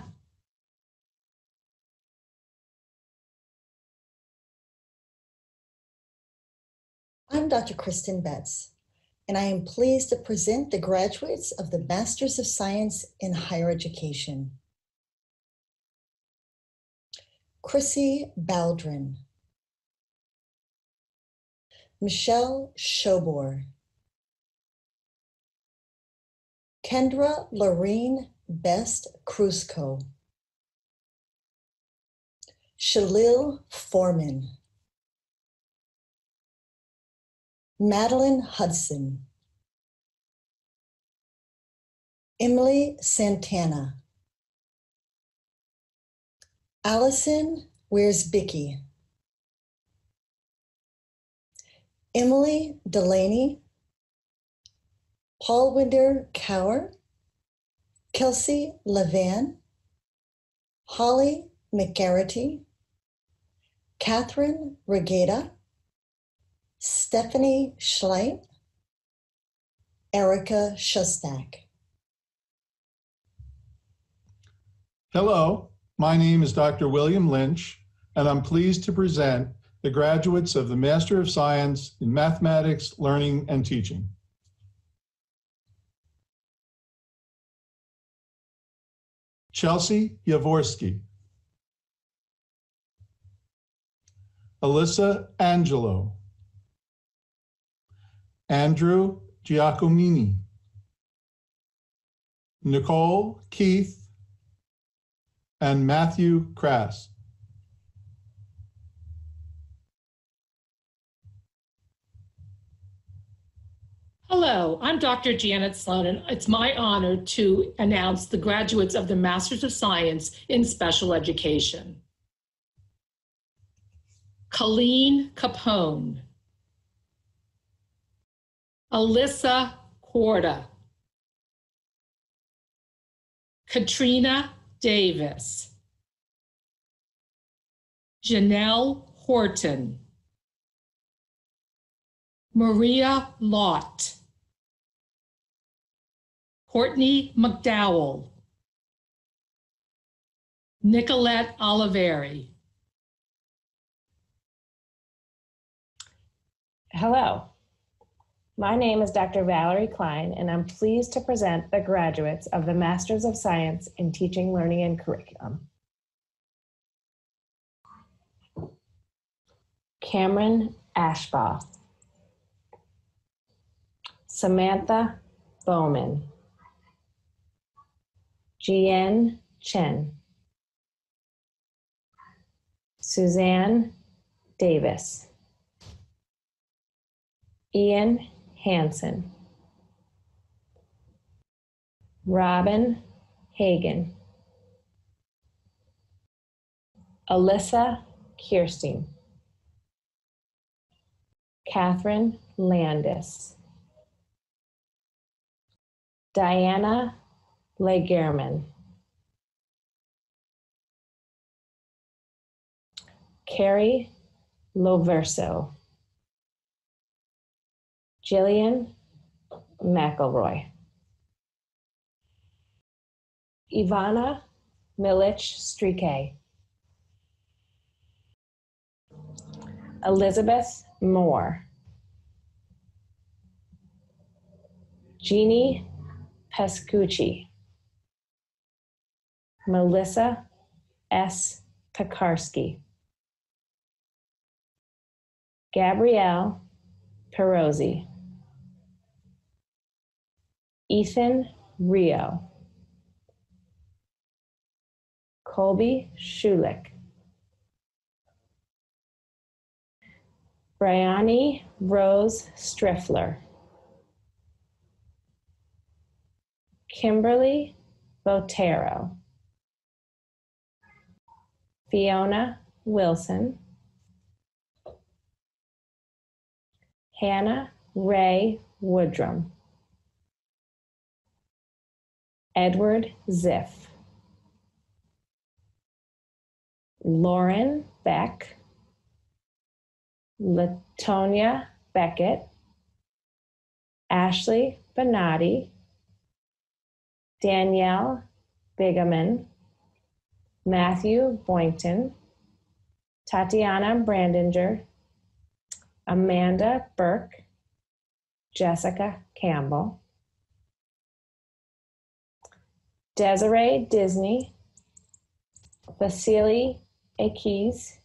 I'm Doctor Kristen Betts, and I am pleased to present the graduates of the Masters of Science in Higher Education. Chrissy Baldrin, Michelle Shobor, Kendra Lorene Best Cruzco, Shalil Foreman, Madeline Hudson, Emily Santana, Allison Wiersbicki, Emily Delaney, Paul Winder Cower, Kelsey Levan, Holly McGarrity, Catherine Regeda, Stephanie Schleit, Erica Shostak. Hello, my name is Doctor William Lynch, and I'm pleased to present the graduates of the Master of Science in Mathematics, Learning, and Teaching. Chelsea Yavorsky, Alyssa Angelo, Andrew Giacomini, Nicole Keith, and Matthew Crass. Hello, I'm Doctor Janet Sloan, and it's my honor to announce the graduates of the Masters of Science in Special Education. Colleen Capone, Alyssa Corda, Katrina Davis, Janelle Horton, Maria Lott, Courtney McDowell, Nicolette Oliveri. Hello, my name is Doctor Valerie Klein, and I'm pleased to present the graduates of the Masters of Science in Teaching, Learning, and Curriculum. Cameron Ashbaugh, Samantha Bowman, Jian Chen, Suzanne Davis, Ian Hansen, Robin Hagan, Alyssa Kirstein, Catherine Landis, Diana Legerman, Carrie Loverso, Jillian McElroy, Ivana Milich Strike, Elizabeth Moore, Jeannie Pescucci, Melissa S. Pekarski, Gabrielle Perozzi, Ethan Rio, Colby Schulich, Bryony Rose Striffler, Kimberly Botero, Fiona Wilson, Hannah Ray Woodrum, Edward Ziff, Lauren Beck, Latonia Beckett, Ashley Bonatti, Danielle Bigaman, Matthew Boynton, Tatiana Brandinger, Amanda Burke, Jessica Campbell, Desiree Disney, Vasily Akis,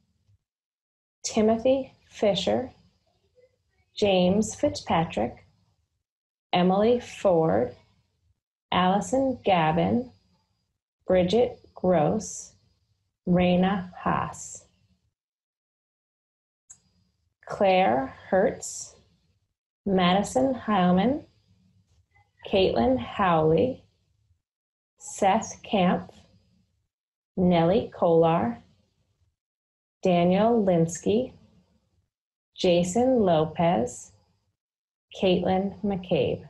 Timothy Fisher, James Fitzpatrick, Emily Ford, Allison Gavin, Bridget Gross, Raina Haas, Claire Hertz, Madison Heilman, Caitlin Howley, Seth Camp, Nellie Kolar, Daniel Linsky, Jason Lopez, Caitlin McCabe,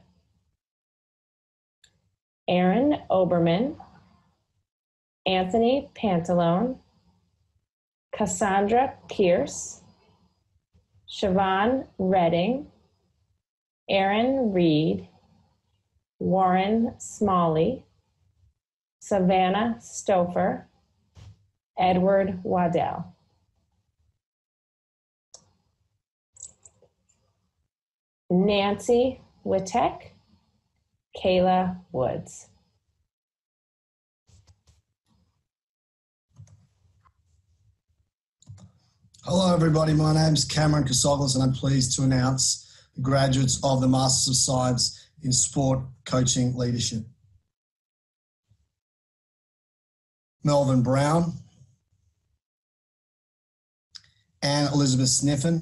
Aaron Oberman, Anthony Pantalone, Cassandra Pierce, Siobhan Redding, Aaron Reed, Warren Smalley, Savannah Stouffer, Edward Waddell. Nancy Witek, Kayla Woods. Hello, everybody. My name is Cameron Casoglis, and I'm pleased to announce the graduates of the Masters of Science in Sport Coaching Leadership. Melvin Brown, Anne Elizabeth Sniffen,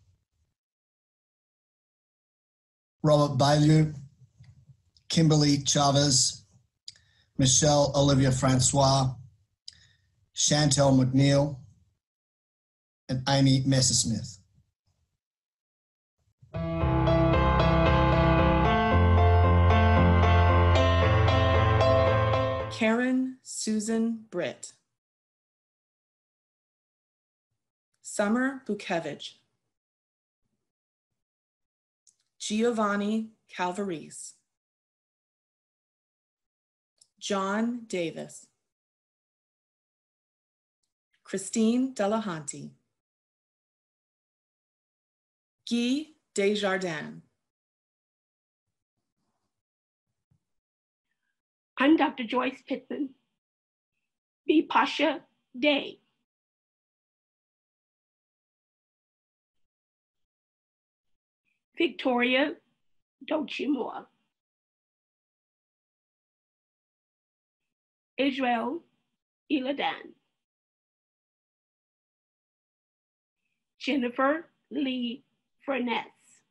Robert Baillieu, Kimberly Chavez, Michelle Olivia Francois, Chantel McNeil, and Amy Messersmith. Karen Susan Britt. Summer Bukevich. Giovanni Calvarese. John Davis. Christine Delahanty. Guy Desjardins. I'm Doctor Joyce Pittman. B. Pasha Day. Victoria Dochimua. Israel Iladan. Jennifer Lee Furness.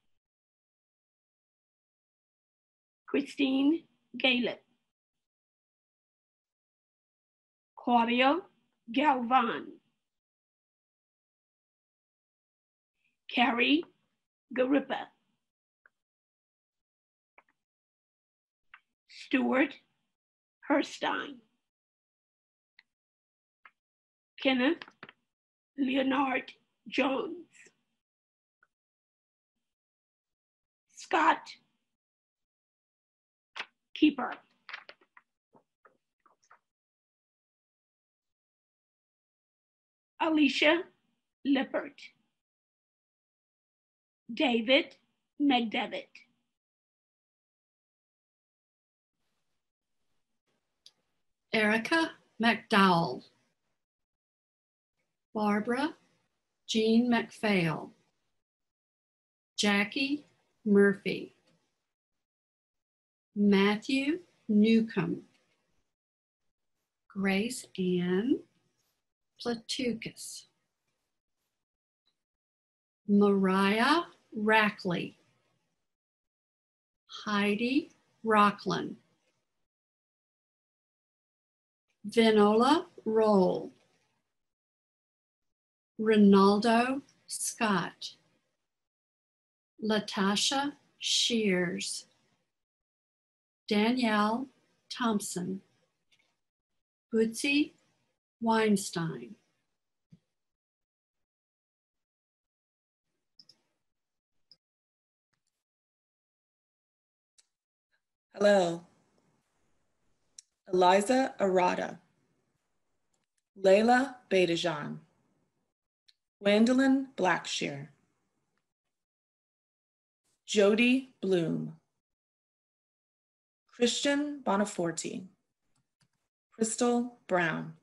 Christine Galep. Claudia Galvan. Carrie Garippa. Stuart Herstein. Kenneth Leonard Jones. Scott Keeper. Alicia Lippert. David McDevitt. Erica McDowell. Barbara Jean McPhail. Jackie Murphy. Matthew Newcomb. Grace Ann Platukis. Mariah Rackley. Heidi Rockland. Vinola Roll. Ronaldo Scott. Latasha Shears. Danielle Thompson. Bootsy Weinstein. Hello. Eliza Arata. Layla Betajan. Gwendolyn Blackshear. Jody Bloom. Christian Bonaforte. Crystal Brown.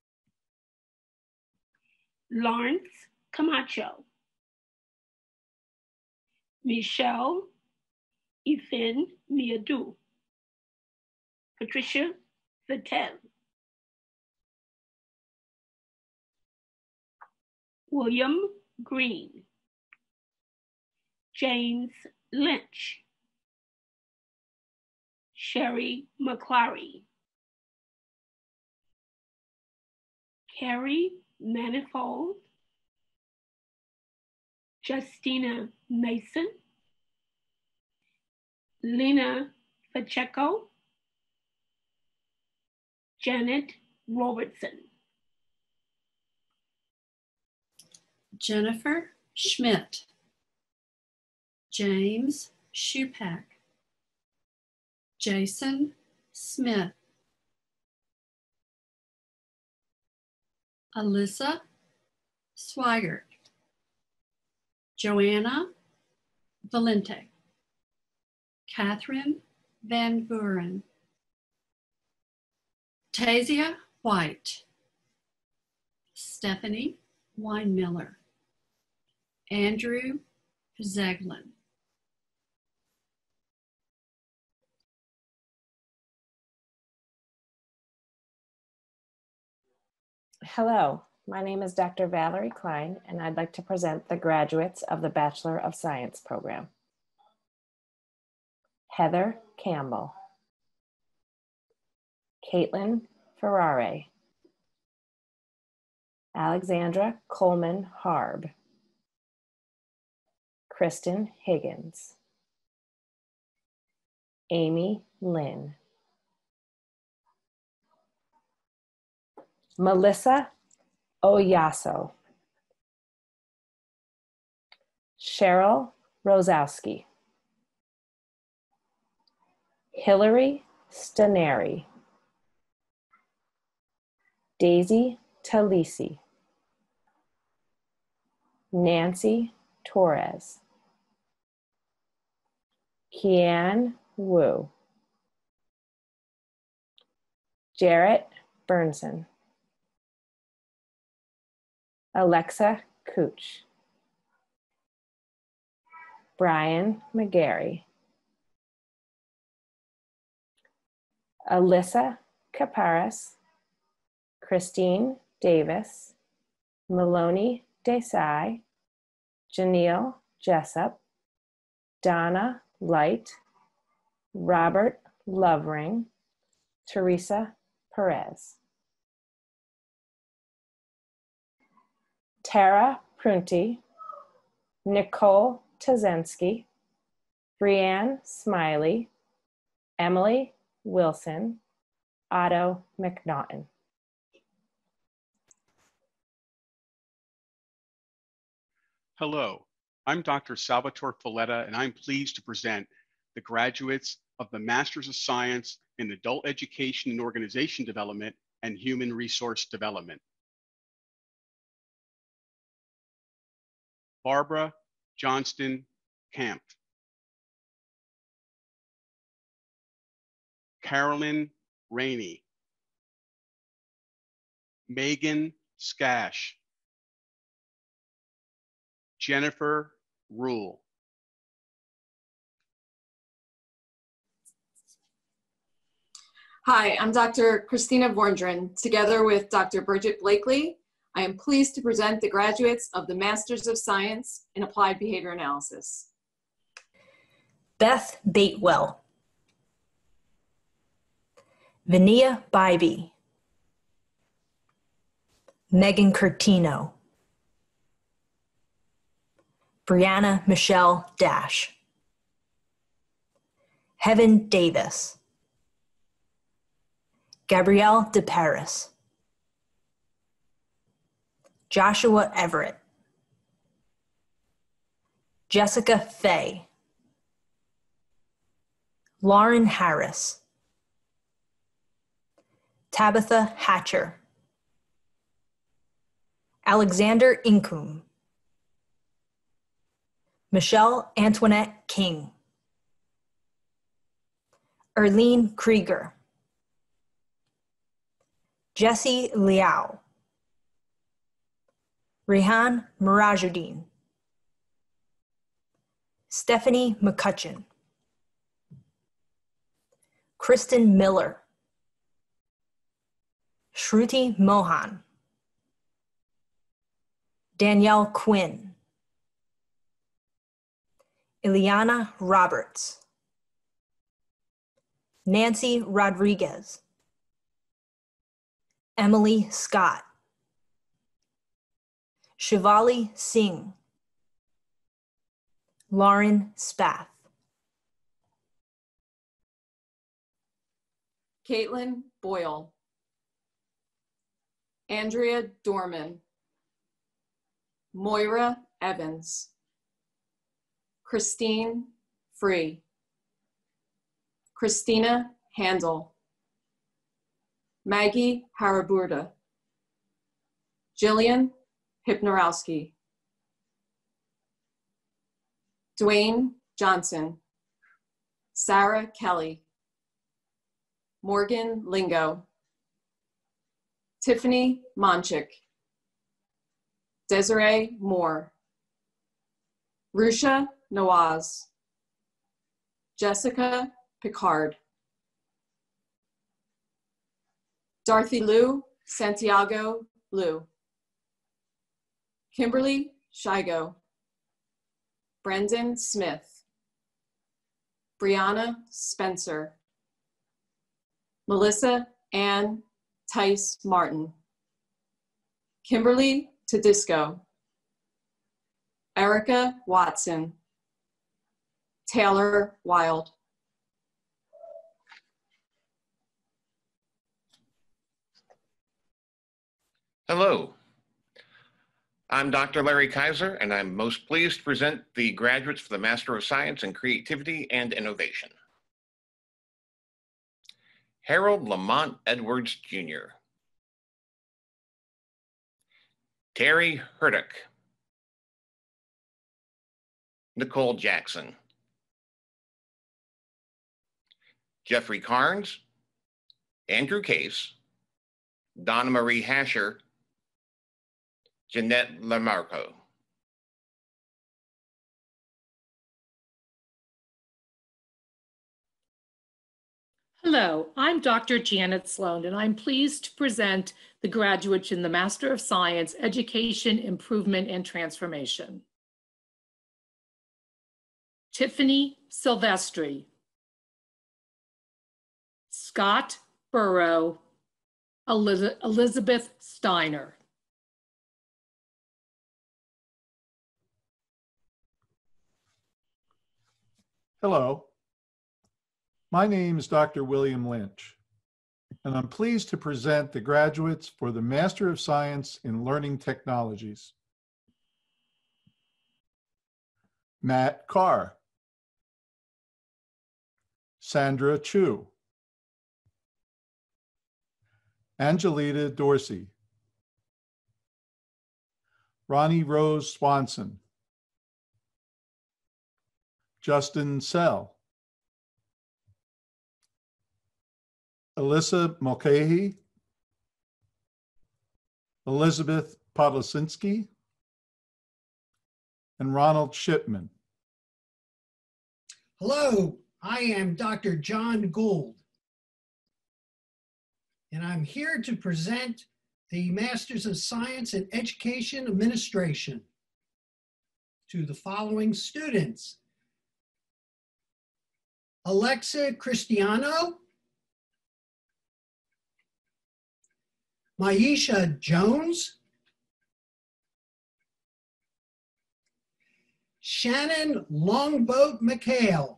Lawrence Camacho. Michelle Ethan Miadu. Patricia Vittel. William Green. James Lynch. Sherry McClary. Carrie Manifold. Justina Mason. Lena Pacheco. Janet Robertson. Jennifer Schmidt. James Shupak. Jason Smith. Alyssa Swigert. Joanna Valente. Catherine Van Vuren. Tasia White. Stephanie Weinmiller. Andrew Zeglin. Hello, my name is Doctor Valerie Klein, and I'd like to present the graduates of the Bachelor of Science program. Heather Campbell. Caitlin Ferrare. Alexandra Coleman Harb. Kristen Higgins. Amy Lynn. Melissa Oyaso. Cheryl Rosowski. Hillary Staneri. Daisy Talisi. Nancy Torres. Kian Wu. Jarrett Burnson. Alexa Cooch. Brian McGarry. Alyssa Caparas. Christine Davis. Maloney Desai. Janelle Jessup. Donna Light. Robert Lovering. Teresa Perez. Tara Prunty. Nicole Tazensky. Brianne Smiley. Emily Wilson. Otto McNaughton. Hello, I'm Doctor Salvatore Folletta, and I'm pleased to present the graduates of the Masters of Science in Adult Education and Organization Development and Human Resource Development. Barbara Johnston Camp. Carolyn Rainey. Megan Skash. Jennifer Rule. Hi, I'm Doctor Christina Vorndren. Together with Doctor Bridget Blakely, I am pleased to present the graduates of the Masters of Science in Applied Behavior Analysis. Beth Batewell. Vinia Bybee. Megan Curtino. Brianna Michelle Dash. Heaven Davis. Gabrielle DeParis. Joshua Everett. Jessica Fay. Lauren Harris, Tabitha Hatcher, Alexander Inkum, Michelle Antoinette King, Erlene Krieger, Jesse Liao, Rehan Mirajuddin, Stephanie McCutcheon, Kristen Miller, Shruti Mohan, Danielle Quinn, Ileana Roberts, Nancy Rodriguez, Emily Scott, Shivali Singh, Lauren Spath, Caitlin Boyle, Andrea Dorman, Moira Evans, Christine Free, Christina Handel, Maggie Haraburda, Jillian Hypnorowski, Dwayne Johnson, Sarah Kelly, Morgan Lingo, Tiffany Monchik, Desiree Moore, Rusha Nawaz, Jessica Picard, Dorothy Liu Santiago Liu, Kimberly Shigo, Brendan Smith, Brianna Spencer, Melissa Ann Tice Martin, Kimberly Tedisco, Erica Watson, Taylor Wild. Hello, I'm Doctor Larry Kaiser, and I'm most pleased to present the graduates for the Master of Science in Creativity and Innovation. Harold Lamont Edwards, Junior Terry Hurdick, Nicole Jackson, Jeffrey Carnes, Andrew Case, Donna Marie Hasher, Jeanette Lamarco. Hello, I'm Doctor Janet Sloan, and I'm pleased to present the graduates in the Master of Science, Education, Improvement, and Transformation. Tiffany Silvestri, Scott Burrow, Eliz- Elizabeth Steiner. Hello, my name is Doctor William Lynch, and I'm pleased to present the graduates for the Master of Science in Learning Technologies. Matt Carr, Sandra Chu, Angelita Dorsey, Ronnie Rose Swanson, Justin Sell, Alyssa Mulcahy, Elizabeth Podlasinski, and Ronald Shipman. Hello, I am Doctor John Gould, and I'm here to present the Masters of Science in Education Administration to the following students: Alexa Cristiano, Maisha Jones, Shannon Longboat McHale,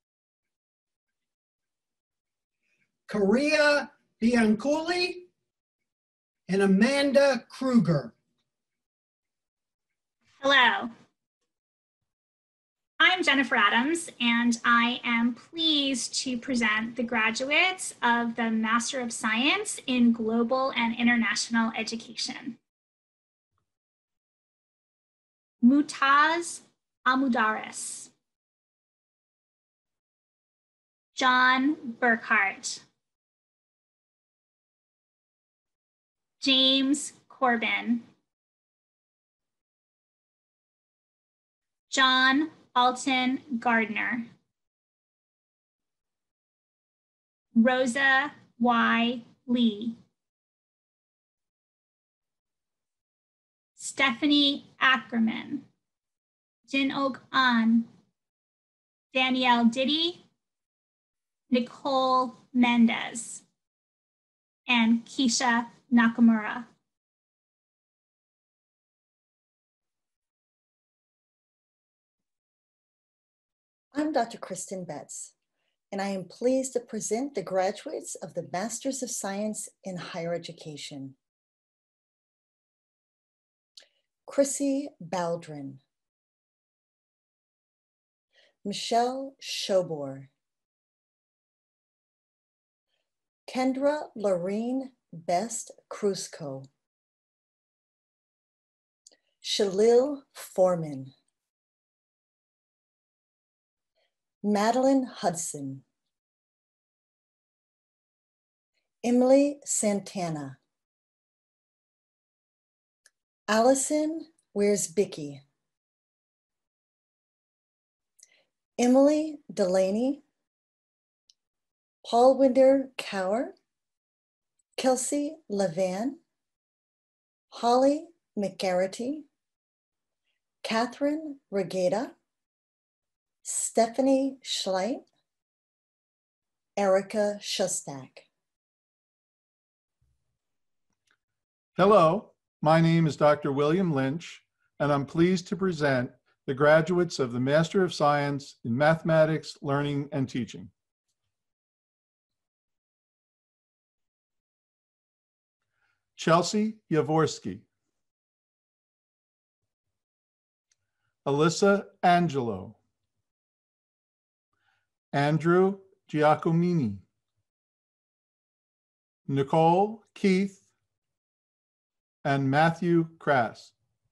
Korea Bianculi, and Amanda Kruger. Hello, I'm Jennifer Adams, and I am pleased to present the graduates of the Master of Science in Global and International Education. Mutaz Amudaris, John Burkhart, James Corbin, John Alton Gardner, Rosa Y. Lee, Stephanie Ackerman, Jinok An, Danielle Diddy, Nicole Mendez, and Keisha Nakamura. I'm Doctor Kristen Betts, and I am pleased to present the graduates of the Masters of Science in Higher Education. Chrissy Baldrin, Michelle Shobor, Kendra Lorene Best Cruzco, Shalil Foreman, Madeline Hudson, Emily Santana, Allison Wiersbicki, Emily Delaney, Paul Winder Cower, Kelsey Levan, Holly McGarrity, Catherine Regeda, Stephanie Schleit, Erica Shostak. Hello, my name is Doctor William Lynch, and I'm pleased to present the graduates of the Master of Science in Mathematics, Learning, and Teaching. Chelsea Yavorsky, Alyssa Angelo, Andrew Giacomini, Nicole Keith, and Matthew Crass.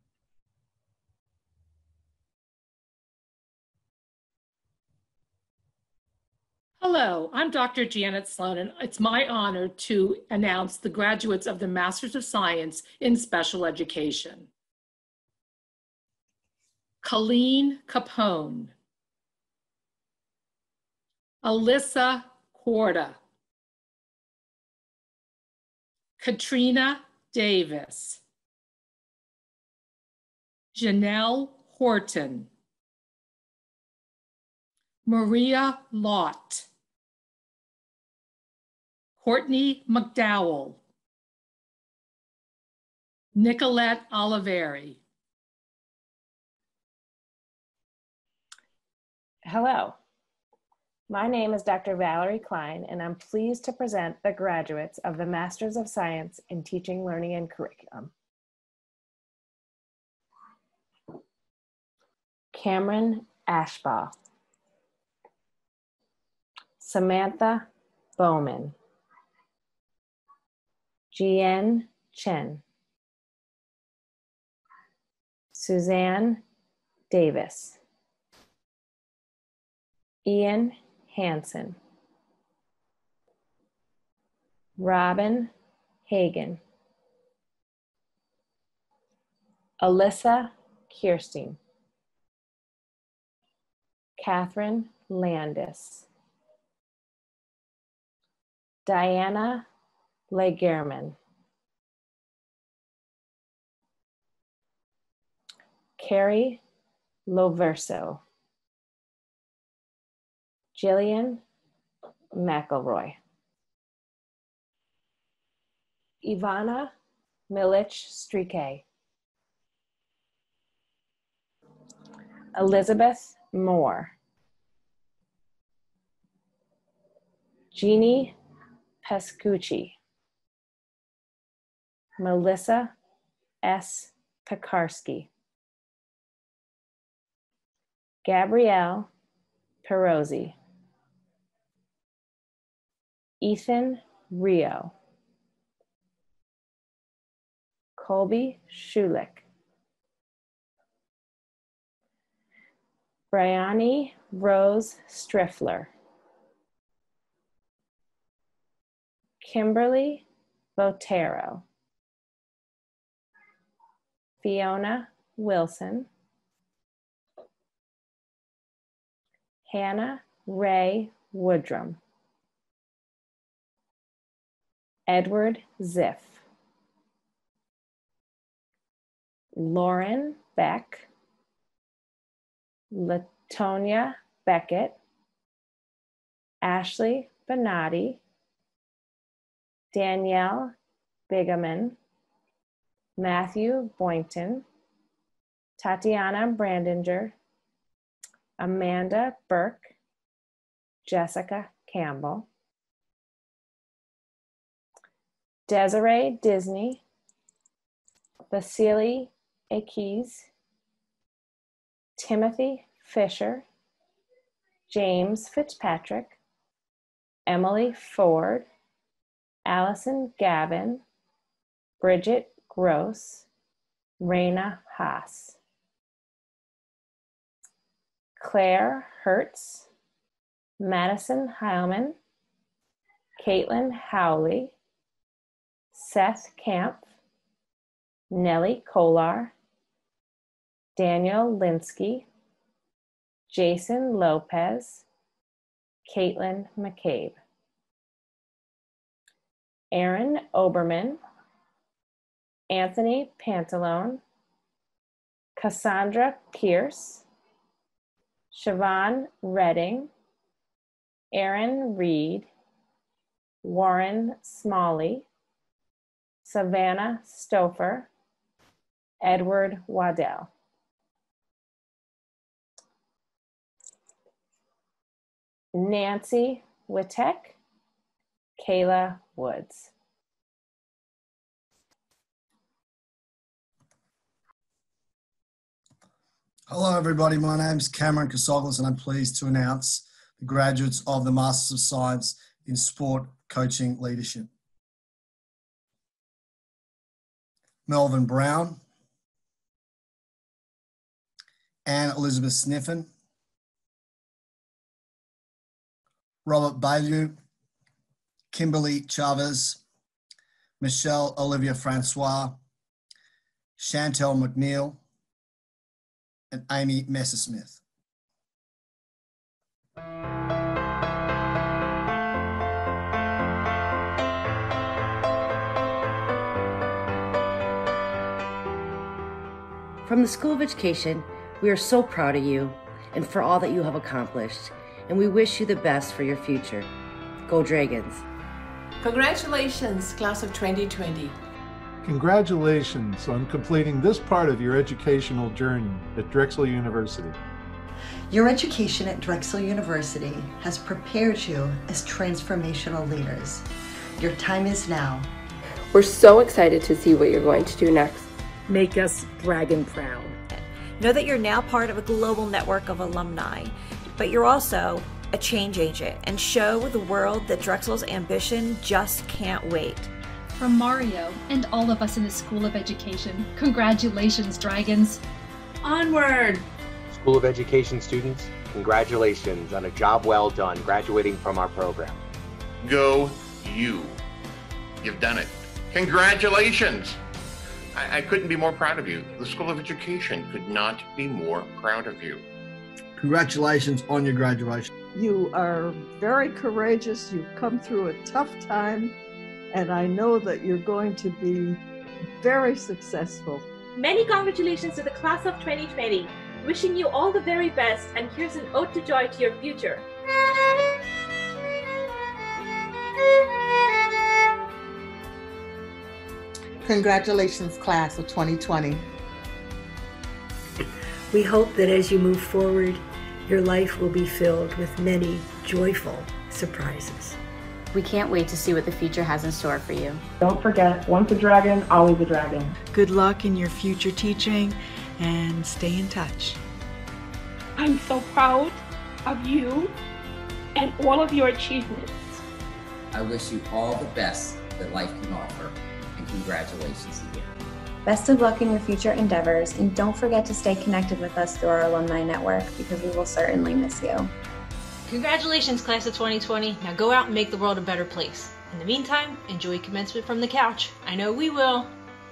Hello, I'm Doctor Janet Sloan, and it's my honor to announce the graduates of the Masters of Science in Special Education. Colleen Capone, Alyssa Corda, Katrina Davis, Janelle Horton, Maria Lott, Courtney McDowell, Nicolette Oliveri. Hello, my name is Doctor Valerie Klein, and I'm pleased to present the graduates of the Masters of Science in Teaching, Learning, and Curriculum. Cameron Ashbaugh, Samantha Bowman, Jian Chen, Suzanne Davis, Ian Hansen, Robin Hagan, Alyssa Kirstein, Catherine Landis, Diana Legerman, Carrie Loverso, Jillian McElroy, Ivana Milich Strike, Elizabeth Moore, Jeannie Pescucci, Melissa S. Pekarsky, Gabrielle Perozzi, Ethan Rio, Colby Schulich, Bryony Rose Striffler, Kimberly Botero, Fiona Wilson, Hannah Ray Woodrum, Edward Ziff, Lauren Beck, Latonia Beckett, Ashley Benatti, Danielle Bigaman, Matthew Boynton, Tatiana Brandinger, Amanda Burke, Jessica Campbell, Desiree Disney, Vasily Akis, Timothy Fisher, James Fitzpatrick, Emily Ford, Allison Gavin, Bridget Gross, Raina Haas, Claire Hertz, Madison Heilman, Caitlin Howley, Seth Camp, Nellie Kolar, Daniel Linsky, Jason Lopez, Caitlin McCabe, Aaron Oberman, Anthony Pantalone, Cassandra Pierce, Siobhan Redding, Aaron Reed, Warren Smalley, Savannah Stouffer, Edward Waddell. Nancy Witek, Kayla Woods. Hello, everybody. My name's Cameron Casoglis, and I'm pleased to announce the graduates of the Masters of Science in Sport Coaching Leadership. Melvin Brown, Anne Elizabeth Sniffen, Robert Baillieu, Kimberly Chavez, Michelle Olivia Francois, Chantel McNeil, and Amy Messersmith. From the School of Education, we are so proud of you and for all that you have accomplished, and we wish you the best for your future. Go Dragons! Congratulations, class of twenty twenty. Congratulations on completing this part of your educational journey at Drexel University. Your education at Drexel University has prepared you as transformational leaders. Your time is now. We're so excited to see what you're going to do next. Make us dragon proud. Know that you're now part of a global network of alumni, but you're also a change agent, and show the world that Drexel's ambition just can't wait. From Mario and all of us in the School of Education, congratulations, Dragons. Onward! School of Education students, congratulations on a job well done graduating from our program. Go you. You've done it. Congratulations! I, I couldn't be more proud of you. The School of Education could not be more proud of you. Congratulations on your graduation. You are very courageous. You've come through a tough time, and I know that you're going to be very successful. Many congratulations to the class of twenty twenty. Wishing you all the very best, and here's an ode to joy to your future. Congratulations, class of twenty twenty. We hope that as you move forward, your life will be filled with many joyful surprises. We can't wait to see what the future has in store for you. Don't forget, once a dragon, always a dragon. Good luck in your future teaching, and stay in touch. I'm so proud of you and all of your achievements. I wish you all the best that life can offer, and congratulations again. Best of luck in your future endeavors, and don't forget to stay connected with us through our alumni network because we will certainly miss you. Congratulations, class of twenty twenty. Now go out and make the world a better place. In the meantime, enjoy commencement from the couch. I know we will.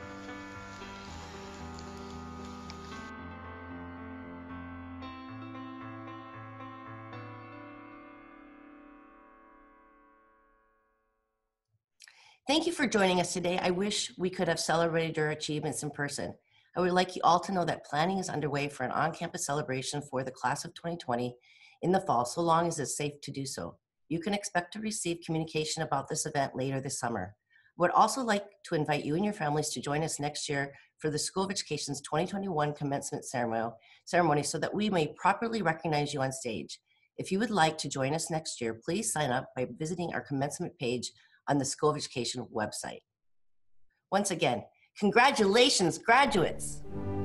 Thank you for joining us today. I wish we could have celebrated your achievements in person. I would like you all to know that planning is underway for an on-campus celebration for the class of twenty twenty in the fall, so long as it's safe to do so. You can expect to receive communication about this event later this summer. I would also like to invite you and your families to join us next year for the School of Education's twenty twenty-one Commencement Ceremony so that we may properly recognize you on stage. If you would like to join us next year, please sign up by visiting our commencement page on the School of Education website. Once again, congratulations, graduates!